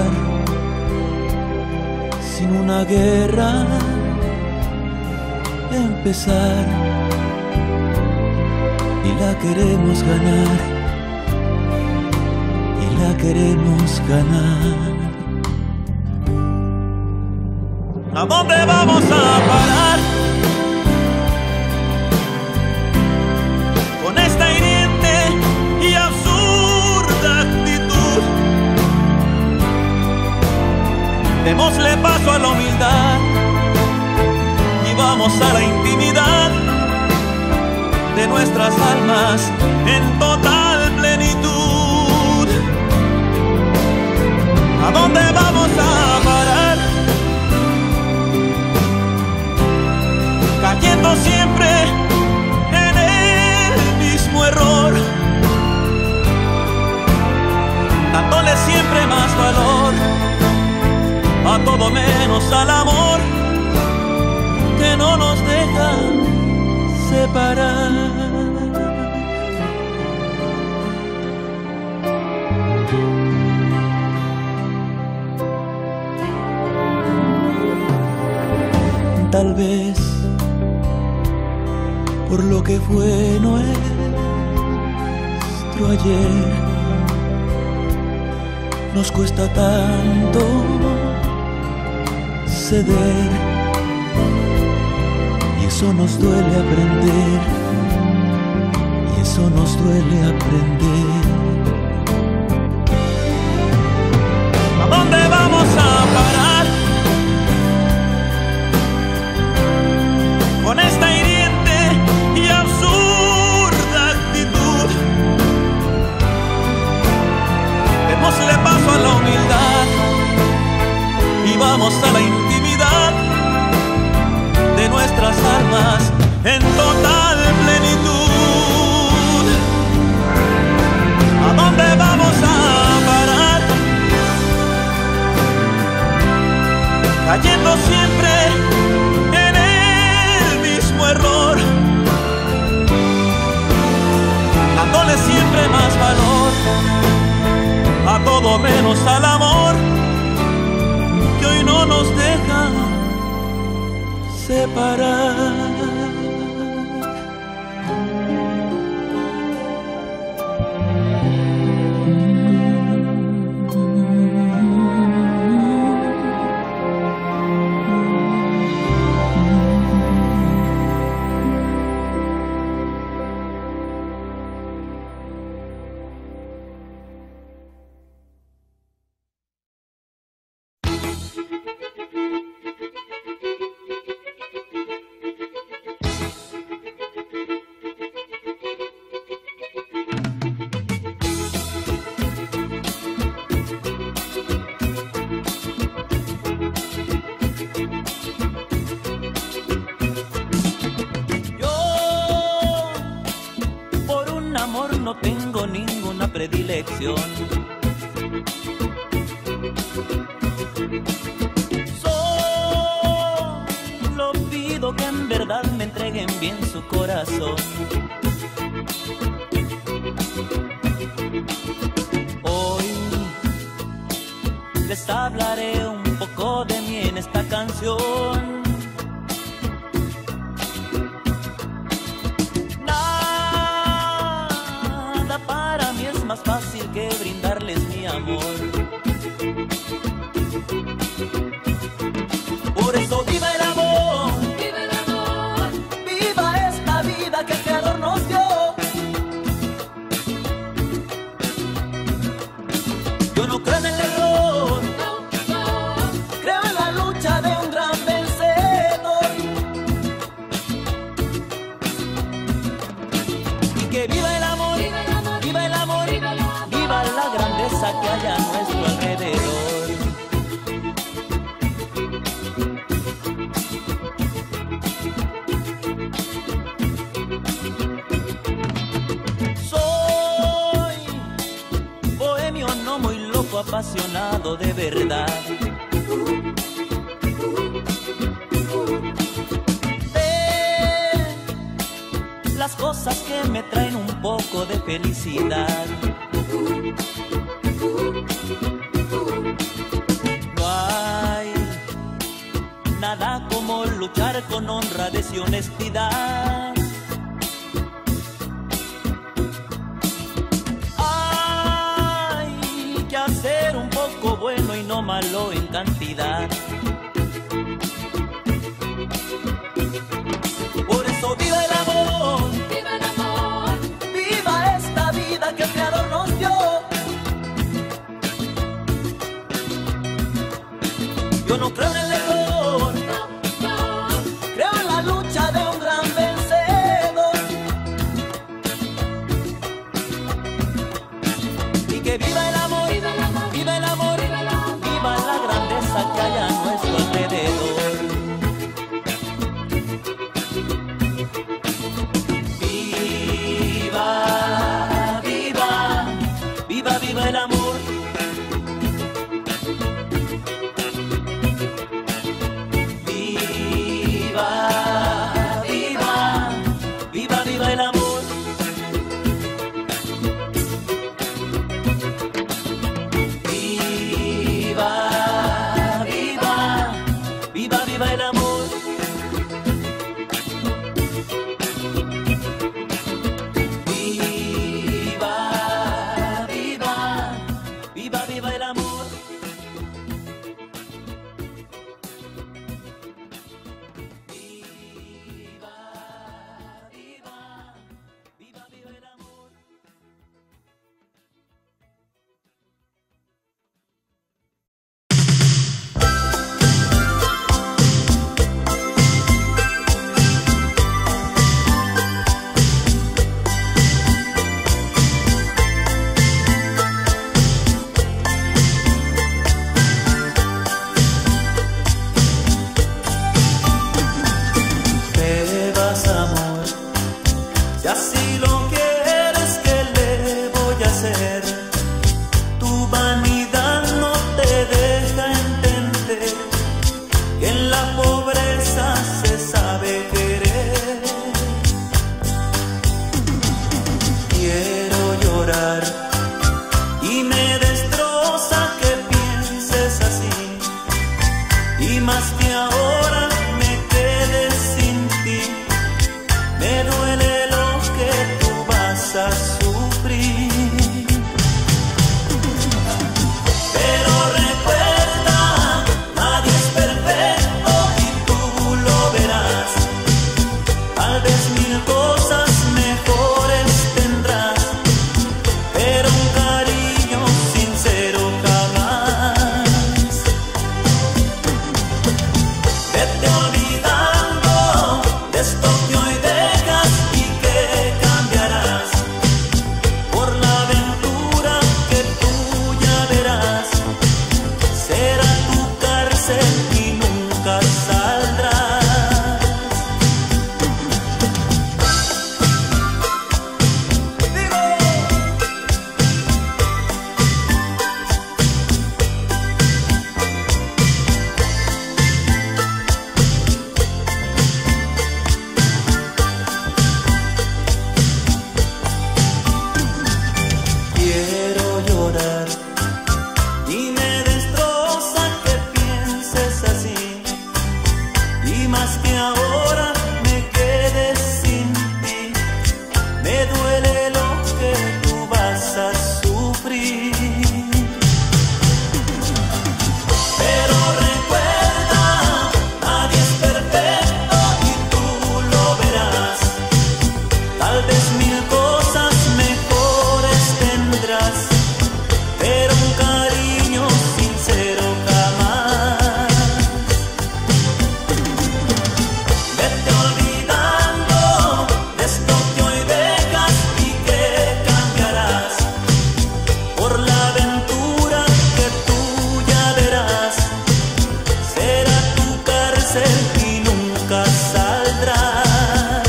sin una guerra empezar? Y la queremos ganar, y la queremos ganar. ¿A dónde vamos a parar con esta hiriente y absurda actitud? Démosle paso a la humildad y vamos a la intimidad de nuestras almas en total plenitud. ¿A dónde vamos a parar? Cayendo siempre en el mismo error, dándole siempre más valor a todo menos al amor que no nos deja separar. Tal vez por lo que fue nuestro ayer nos cuesta tanto ceder y eso nos duele aprender, y eso nos duele aprender. ¿A dónde vamos a parar con esta hiriente y absurda actitud? Démosle paso a la humildad y vamos a la intimidad de nuestras almas en total plenitud. ¿A dónde vamos a parar? Cayendo siempre en el mismo error, dándole siempre más valor a todo menos al amor que hoy no nos deja separar. Predilección. Solo pido que en verdad me entreguen bien su corazón. Hoy les hablaré un poco de mí en esta canción. Más fácil que brindarles mi amor. Por eso viva el amor, viva el amor, viva esta vida que el Creador nos dio. Yo no creo en el error, no, no. Creo en la lucha de un gran vencedor. Y que viva el amor, viva el amor, viva el amor, viva el amor, viva la grandeza que hay a nuestro alrededor. Soy bohemio, no muy loco, apasionado de verdad. De las cosas que me traen un poco de felicidad. No hay nada como luchar con honradez y honestidad. Hay que hacer un poco bueno y no malo en cantidad. Por eso viva el amor, viva el amor, viva esta vida que el Creador nos dio. Yo no creo en el error, no, no. Creo en la lucha de un gran vencedor. Y que viva el amor, viva el amor, viva el amor, viva, el amor. Viva la grandeza que hay a nuestro alrededor. Viva, viva, viva, viva el amor. a sufrir. Pero recuerda, nadie es perfecto y tú lo verás. Tal vez mil cosas mejores tendrás, pero un cariño sincero jamás. Vete olvidando de esto que hoy dejas y que cambiarás por la aventura que tú ya verás. Será tu cárcel y nunca saldrás. Digo. Quiero llorar y me destroza que pienses así, y más que ahora me quedes sin ti. Me duele lo que tú vas a sufrir. Pero recuerda, nadie es perfecto y tú lo verás. Tal vez mil cosas mejores tendrás, pero un cariño sincero jamás. Vete olvidando de esto que hoy dejas y que cambiarás por la aventura que tú ya verás. Será tu cárcel y nunca saldrás.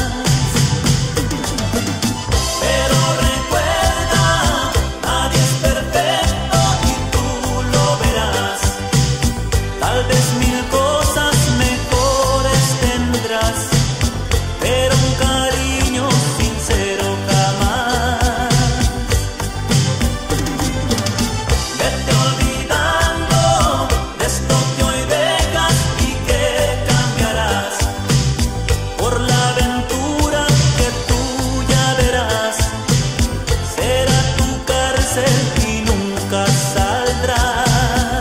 Pero recuerda, nadie es perfecto y tú lo verás. Tal vez mil cosas mejores tendrás, pero un cariño sincero jamás. Vete olvidando de esto que hoy dejas y que cambiarás por la aventura que tú ya verás. Será tu cárcel y nunca saldrás.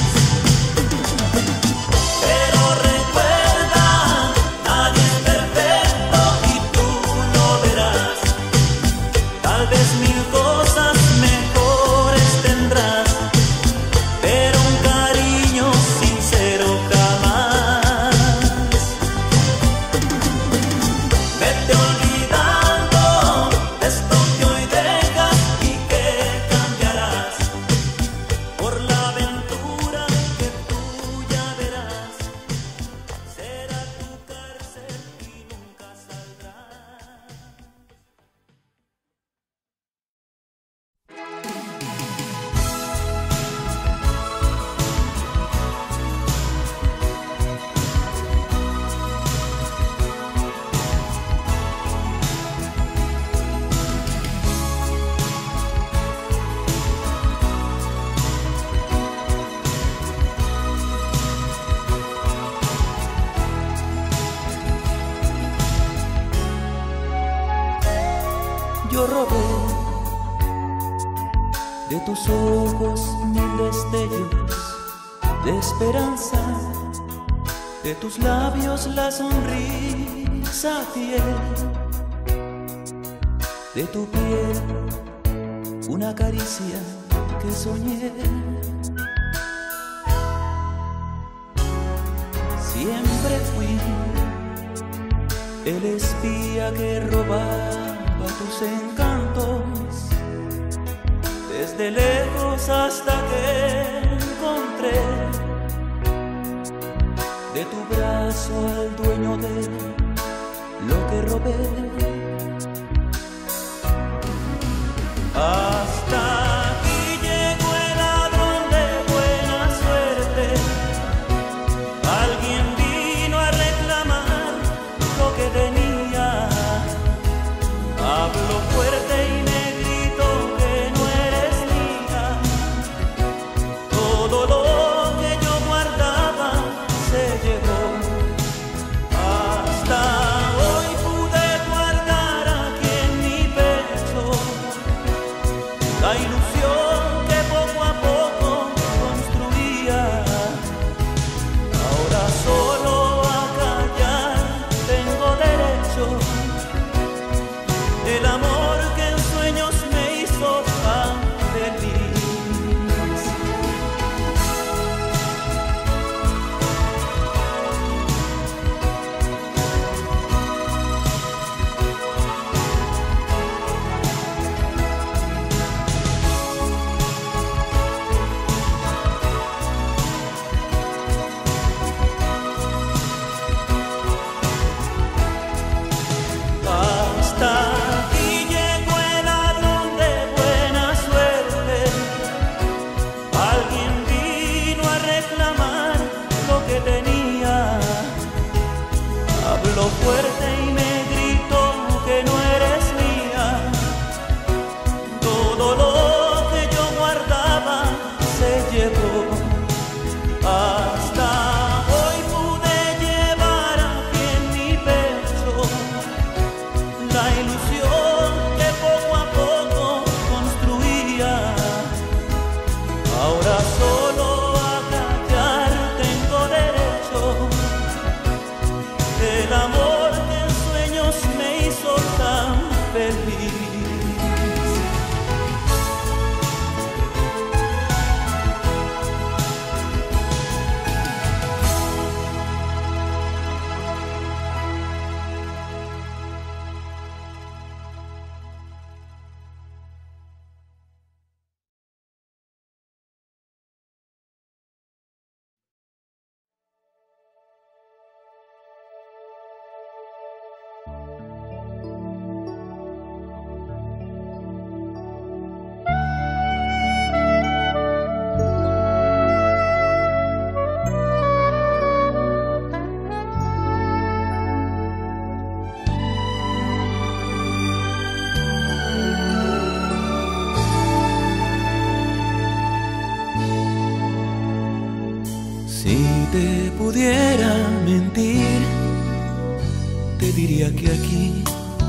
Pero recuerda, nadie es perfecto y tú lo verás. Tal vez mil cosas mejores tendrás, pero un cariño sincero jamás. Vete olvidando de esto que hoy dejas y que cambiarás por la aventura que tú ya verás. Será tu cárcel y nunca saldrás. Yo robé de tus ojos mil destellos de esperanza, de tus labios la sonrisa fiel, de tu piel una caricia que soñé. Siempre fui el espía que robaba tus encantos, desde lejos hasta que encontré de tu brazo al dueño de lo que robé. Hasta aquí llegó el ladrón de buena suerte. Alguien vino a reclamar lo que tenía. Habló fuerte y me gritó que no eres mía. Todo lo que yo guardaba se llevó. Hasta hoy pude guardar te pudiera mentir, te diría que aquí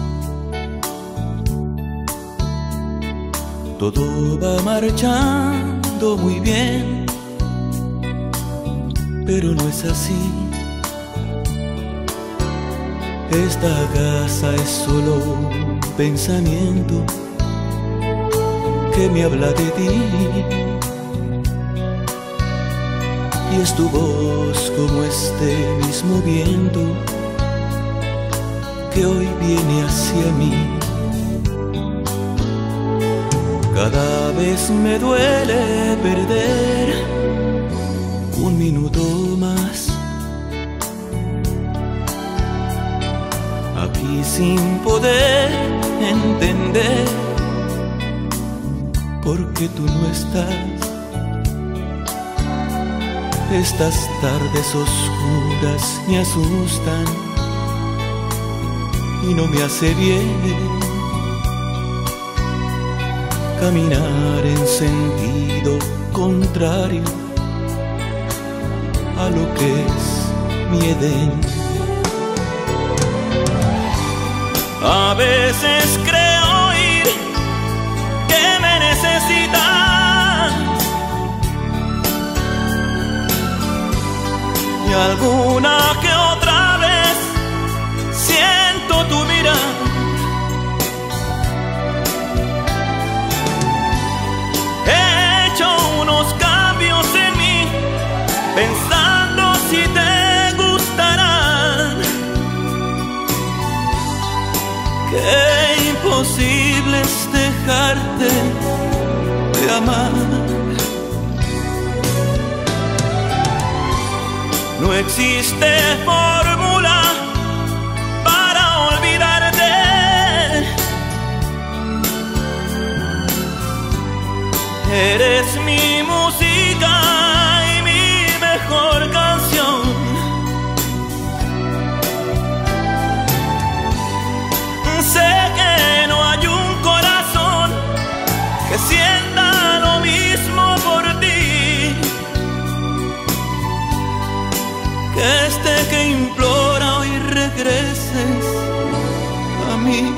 todo va marchando muy bien, pero no es así. Esta casa es solo un pensamiento que me habla de ti, y es tu voz como este mismo viento que hoy viene hacia mí. Cada vez me duele perder un minuto más aquí sin poder entender por qué tú no estás. Estas tardes oscuras me asustan y no me hace bien caminar en sentido contrario a lo que es mi Edén. A veces creo oír que me necesitas, y alguna que otra vez siento tu mirada. He hecho unos cambios en mí, pensando si te gustarán. Qué imposible es dejarte de amar. No existe fórmula para olvidarte. Eres mi música y mi mejor canción. Sé que no hay un corazón que sienta lo mismo por ti, que este que implora hoy regreses a mí.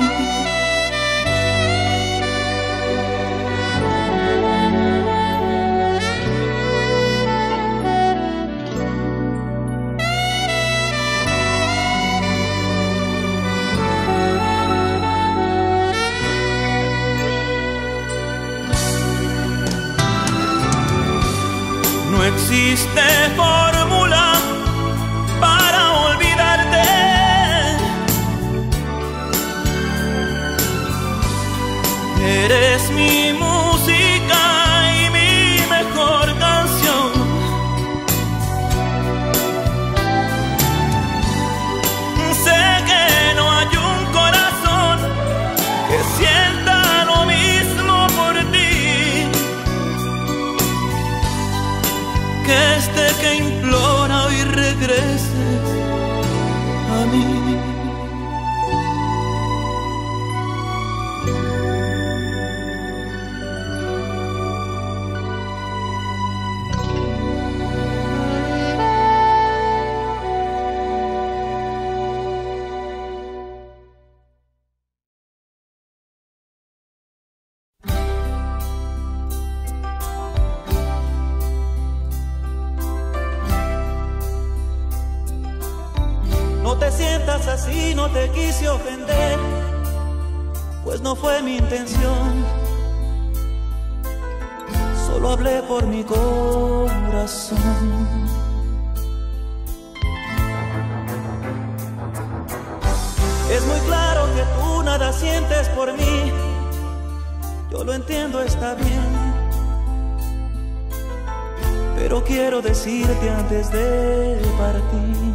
No existe fórmula para olvidarte. Eres mi música y mi mejor canción. Sé que no hay un corazón que sienta lo mismo por ti, que este que implora hoy regreses a mí. No te sientas así, no te quise ofender, pues no fue mi intención. Solo hablé por mi corazón. Es muy claro que tú nada sientes por mí, yo lo entiendo, está bien, pero quiero decirte antes de partir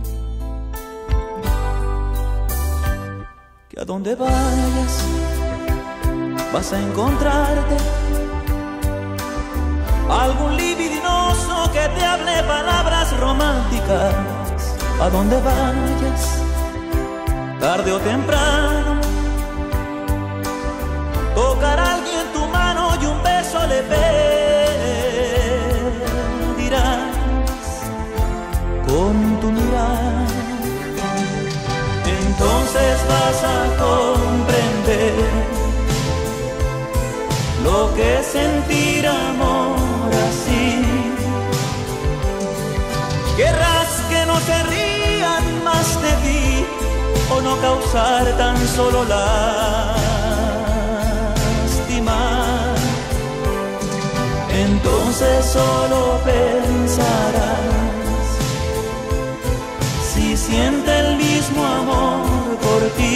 que a donde vayas vas a encontrarte algún libidinoso que te hable palabras románticas. A donde vayas, tarde o temprano, tocará a alguien tu mano y un beso le pedirás. vas a comprender lo que es sentir amor así. Querrás que no se rían más de ti o no causar tan solo lástima. Entonces solo pensarás si siente el mismo amor por ti.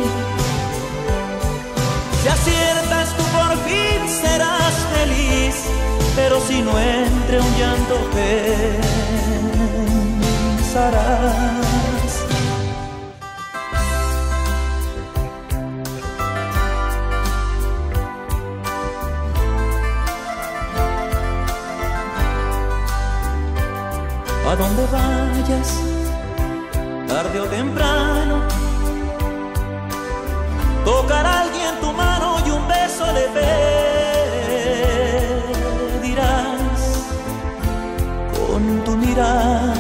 Si aciertas tú por fin serás feliz, pero si no entre un llanto pensarás. A donde vayas, tarde o temprano, tocará alguien tu mano y un beso le pedirás con tu mirar.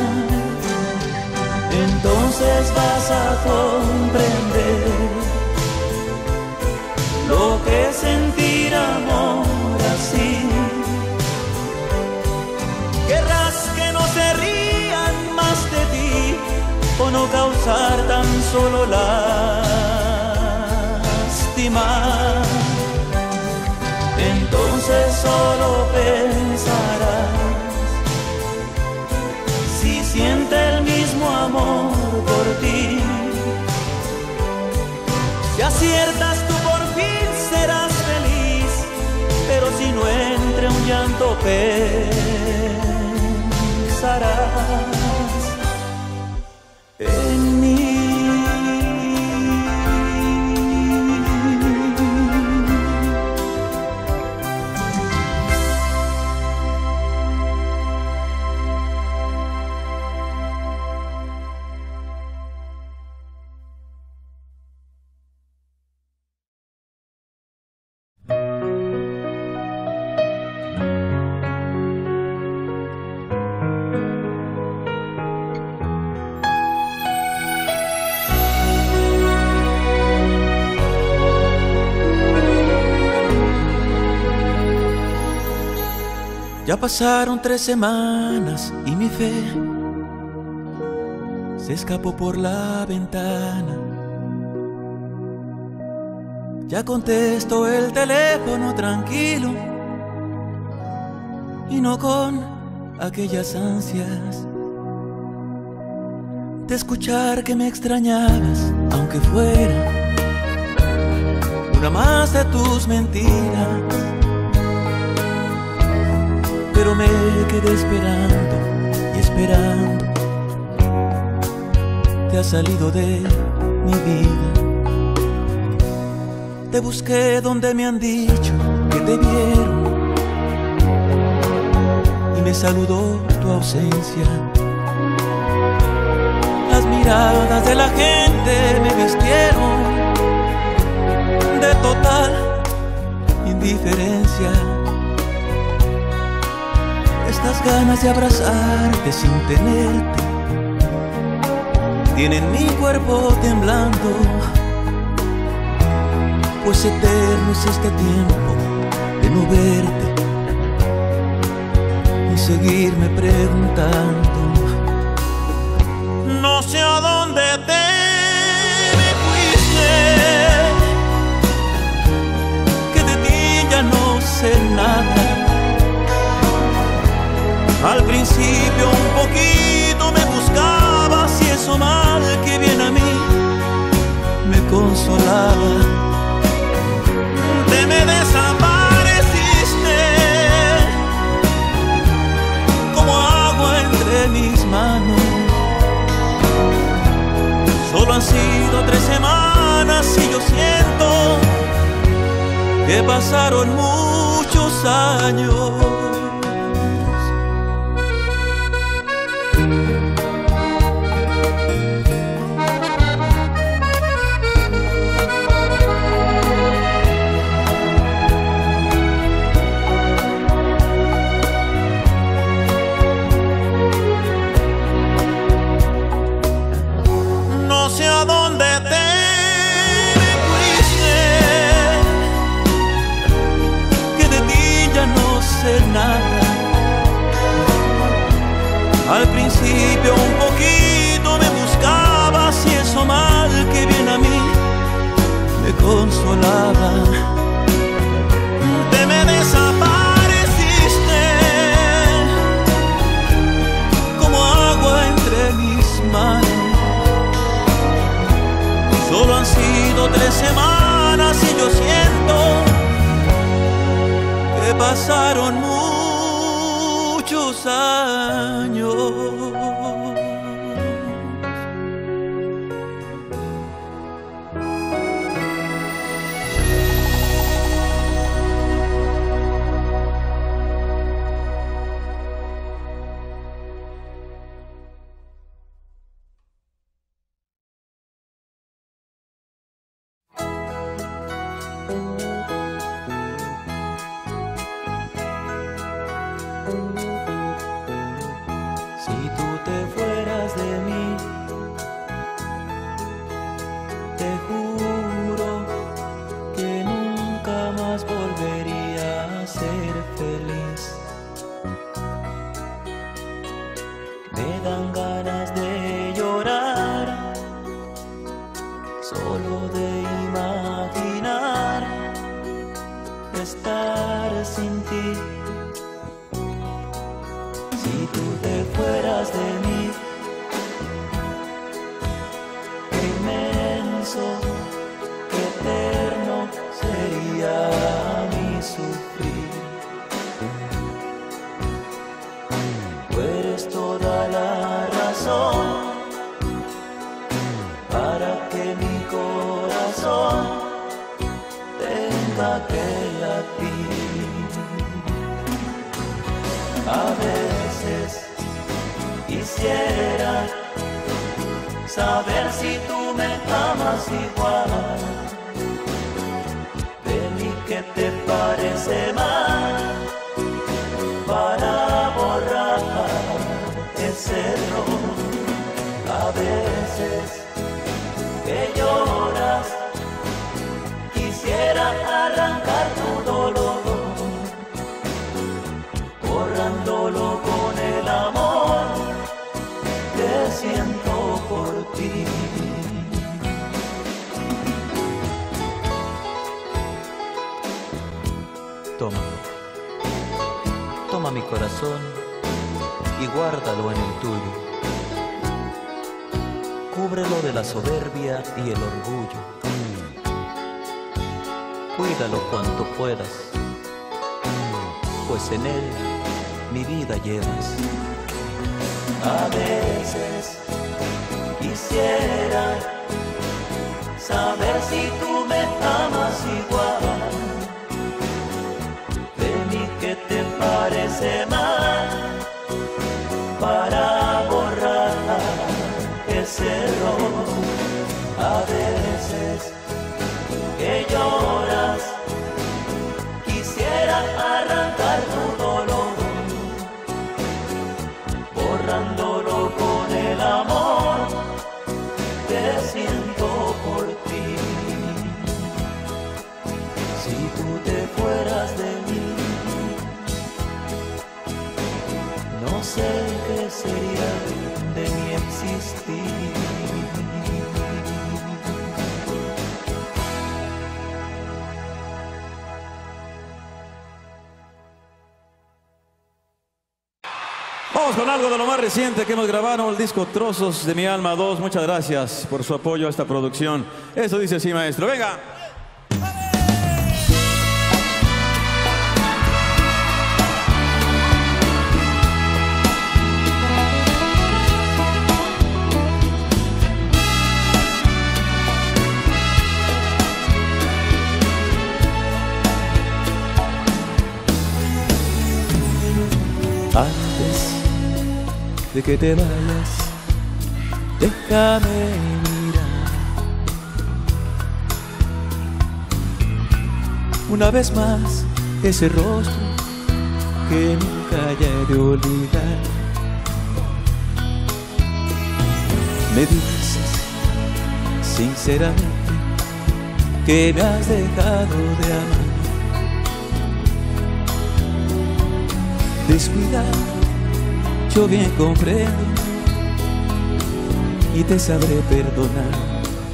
Entonces vas a comprender lo que es sentir amor así. Querrás que no se rían más de ti o no causar tan solo lástima. Entonces solo pensarás si siente el mismo amor por ti. Si aciertas tú por fin serás feliz, pero si no entre un llanto pensarás en mí. Ya pasaron tres semanas y mi fe se escapó por la ventana. Ya contesto el teléfono tranquilo y no con aquellas ansias de escuchar que me extrañabas, aunque fuera una más de tus mentiras. Pero me quedé esperando y esperando. Te has salido de mi vida. Te busqué donde me han dicho que te vieron y me saludó tu ausencia. Las miradas de la gente me vistieron de total indiferencia. Estas ganas de abrazarte sin tenerte tienen mi cuerpo temblando, pues eterno es este tiempo de no verte y seguirme preguntando. No sé a dónde te me fuiste, que de ti ya no sé nada. Al principio un poquito me buscabas y eso mal que bien a mí me consolaba. Te me desapareciste como agua entre mis manos. Solo han sido tres semanas y yo siento que pasaron muchos años. No sé a dónde te Al principio un poquito me buscabas y eso mal que bien a mí me consolaba. Te me desapareciste como agua entre mis manos. Solo han sido tres semanas y yo siento que pasaron muchos años. Saber si tú me amas igual, de mí que te parece mal, para borrar ese error. A veces que lloras, quisiera arrancar tu dolor, borrándolo con el amor que siento por ti. Toma, toma mi corazón y guárdalo en el tuyo. Cúbrelo de la soberbia y el orgullo. Cuídalo cuanto puedas, pues en él mi vida llevas. A veces quisiera saber si tú me amas igual, de mí que te parece mal, para borrar ese error. A veces que lloras, quisiera arrancar tu dolor, borrándolo con el amor que siento por ti. Si tú te fueras de mí, no sé qué sería de mi existir. Vamos con algo de lo más reciente que hemos grabado, el disco Trozos de mi Alma dos. Muchas gracias por su apoyo a esta producción. Eso dice así, maestro. ¡Venga! Antes de que te vayas, déjame mirar una vez más ese rostro que nunca haya de olvidar. Me dices sinceramente que me has dejado de amar, descuidado. hecho bien, comprendo y te sabré perdonar.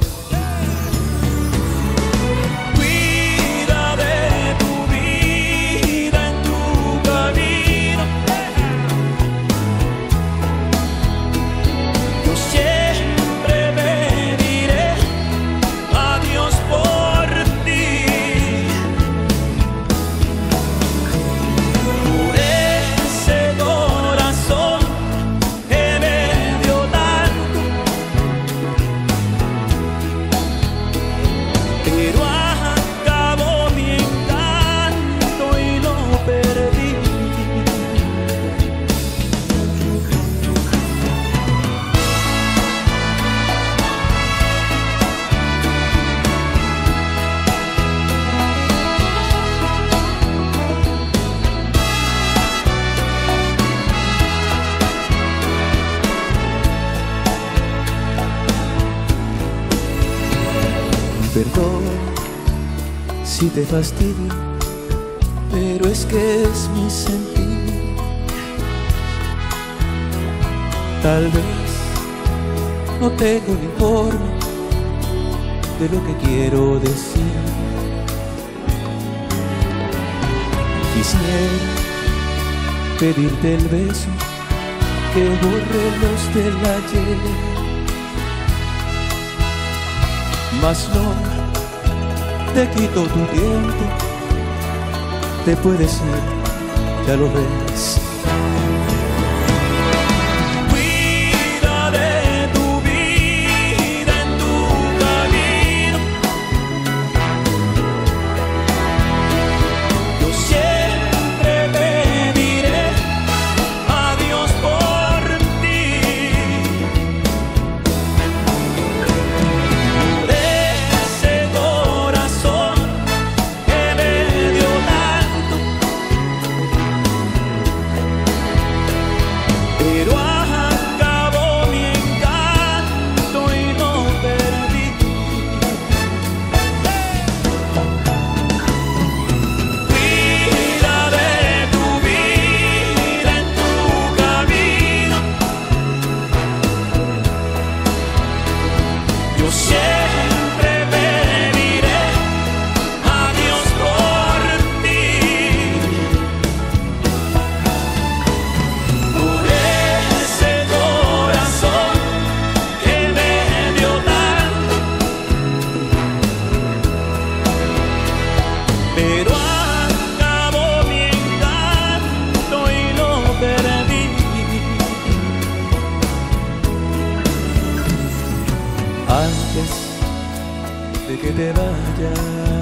Perdón si te fastidio, pero es que es mi sentir. Tal vez no tengo ni forma de lo que quiero decir. Quisiera pedirte el beso que borre los del ayer, mas no te quito tu tiempo, te puedes ir, ya lo ves. Cuida de tu vida en tu camino. Yo siempre pediré a Dios por ti. Antes de que te vayas,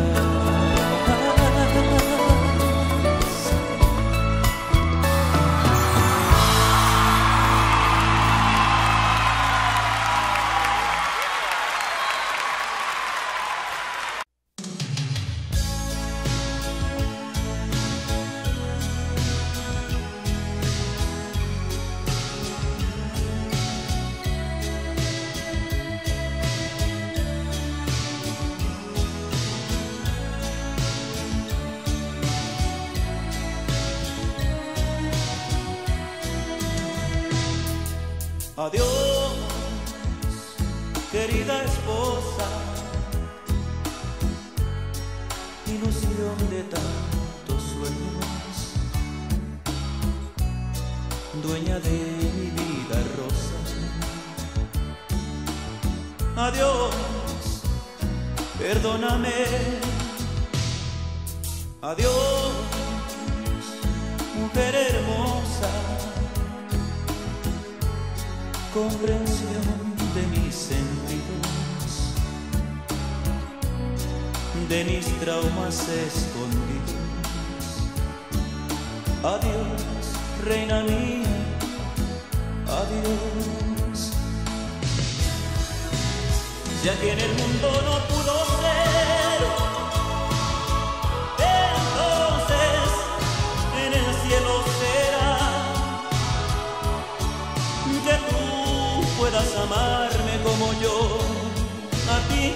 adiós, querida esposa, ilusión de tantos sueños, dueña de mi vida rosa. Adiós, perdóname. Adiós, mujer hermosa, comprensión de mis sentidos, de mis traumas escondidos. Adiós, reina mía, adiós. Ya que en el mundo no pudo ser, entonces en el cielo será. Que tú puedas amarme como yo a ti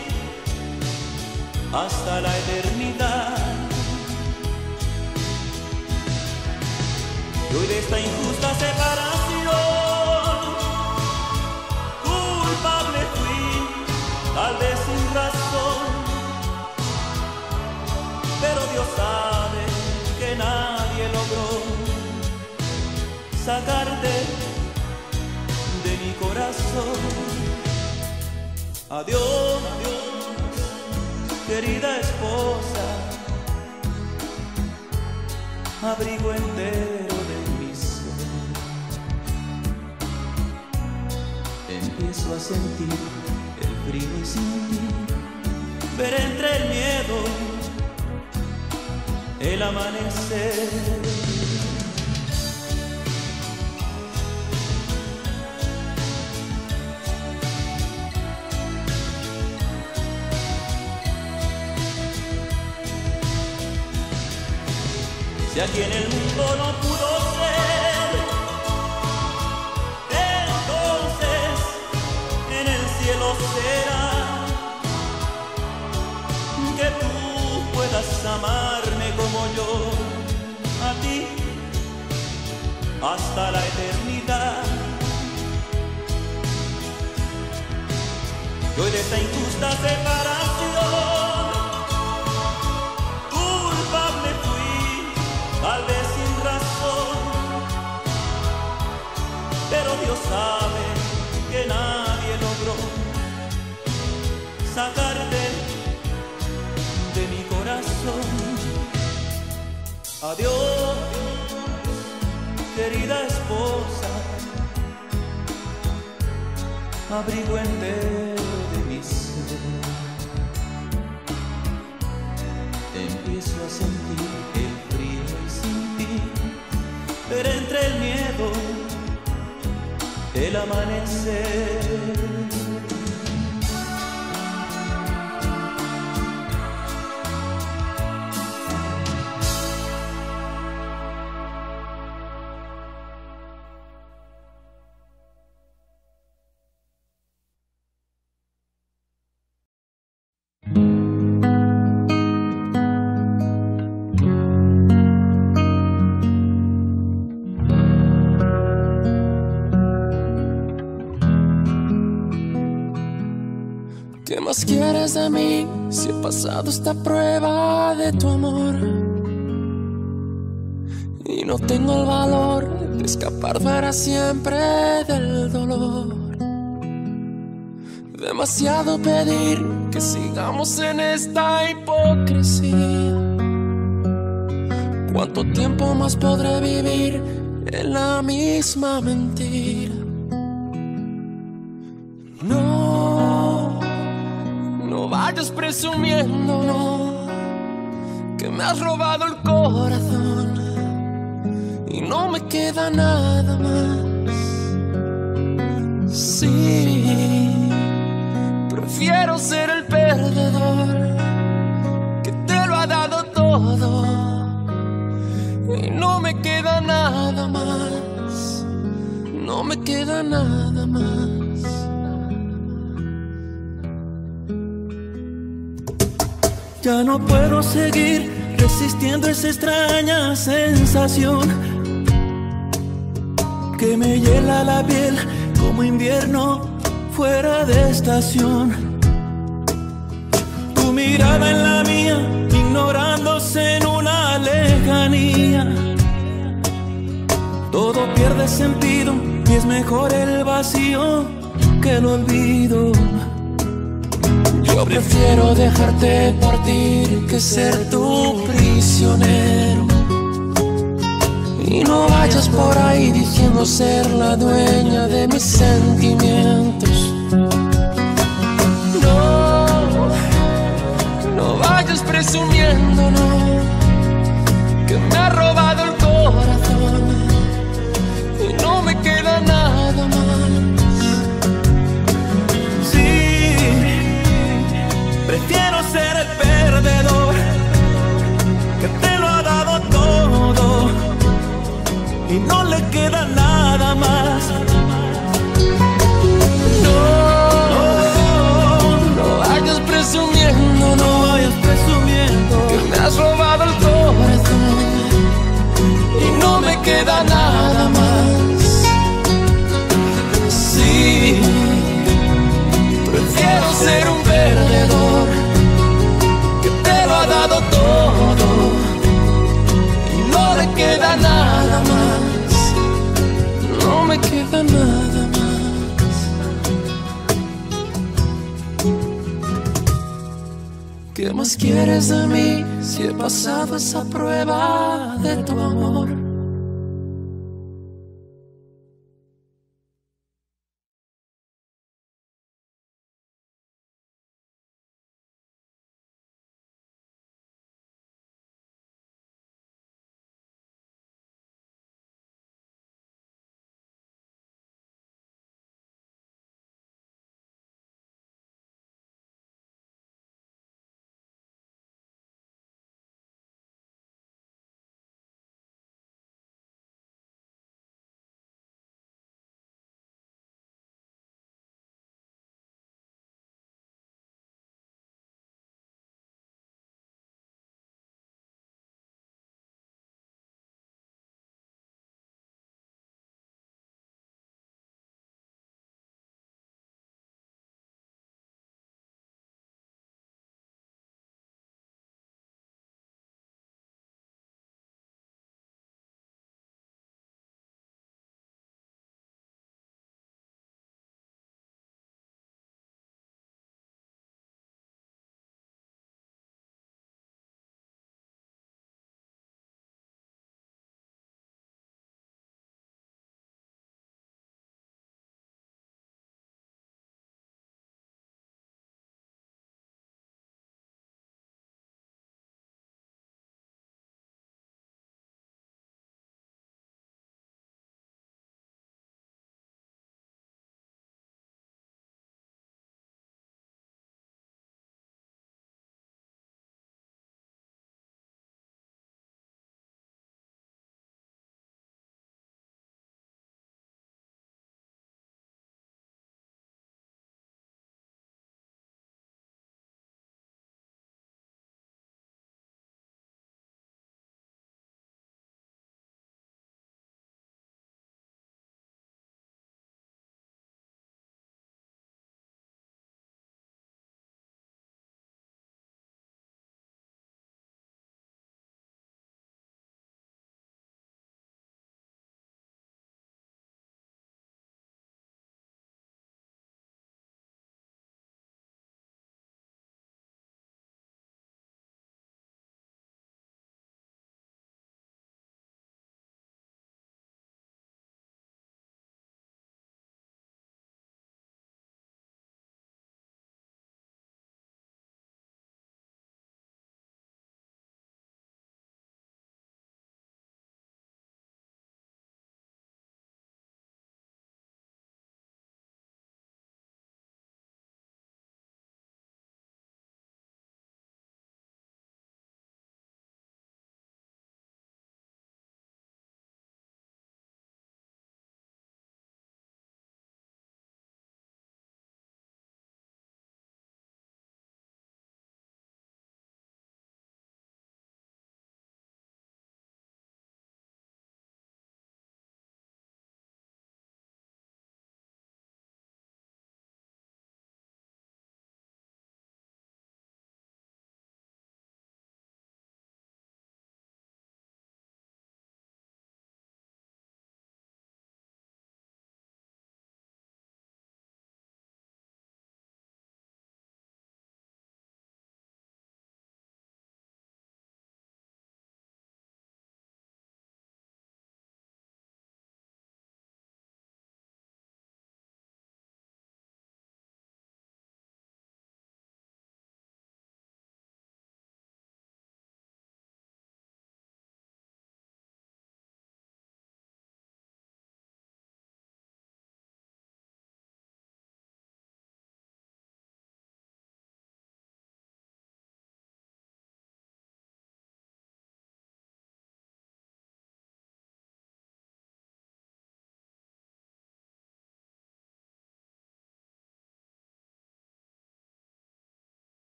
hasta la eternidad. Y hoy de esta injusta separación Dios sabe que nadie logró sacarte de mi corazón. Adiós, adiós, querida esposa, abrigo entero de mi ser. Empiezo a sentir el frío y sin ti, ver entre el miedo el amanecer. Si aquí en el mundo no pudo ser, entonces en el cielo será. Que tú puedas amarme como yo a ti hasta la eternidad. Y hoy de esta injusta separación culpable fui, tal vez sin razón, pero Dios sabe que nadie logró sacarte de mi corazón. Adiós, querida esposa, abrigo entero de mi ser. Empiezo a sentir el frío y sin ti, pero entre el miedo el amanecer. ¿Qué más quieres de mí si he pasado esta prueba de tu amor? Y no tengo el valor de escapar para siempre del dolor. Demasiado pedir que sigamos en esta hipocresía. ¿Cuánto tiempo más podré vivir en la misma mentira? No, no vayas presumiendo, no, que me has robado el corazón y no me queda nada más. Sí, prefiero ser el perdedor que te lo ha dado todo y no me queda nada más, no me queda nada más. Ya no puedo seguir resistiendo esa extraña sensación que me hiela la piel como invierno fuera de estación. Tu mirada en la mía, ignorándose en una lejanía. Todo pierde sentido y es mejor el vacío que el olvido. Yo prefiero dejarte partir que ser tu prisionero. Y no vayas por ahí diciendo ser la dueña de mis sentimientos. No, no vayas presumiendo, no, que me ha robado el corazón y no me queda nada más. Sí, prefiero ser el perdedor que te lo ha dado todo y no le queda nada más. No, no, no vayas presumiendo, no vayas presumiendo que me has robado el corazón y no me queda nada más. Sí, prefiero ser un perdedor que te lo ha dado todo quieres de mí si he pasado esa prueba de tu amor?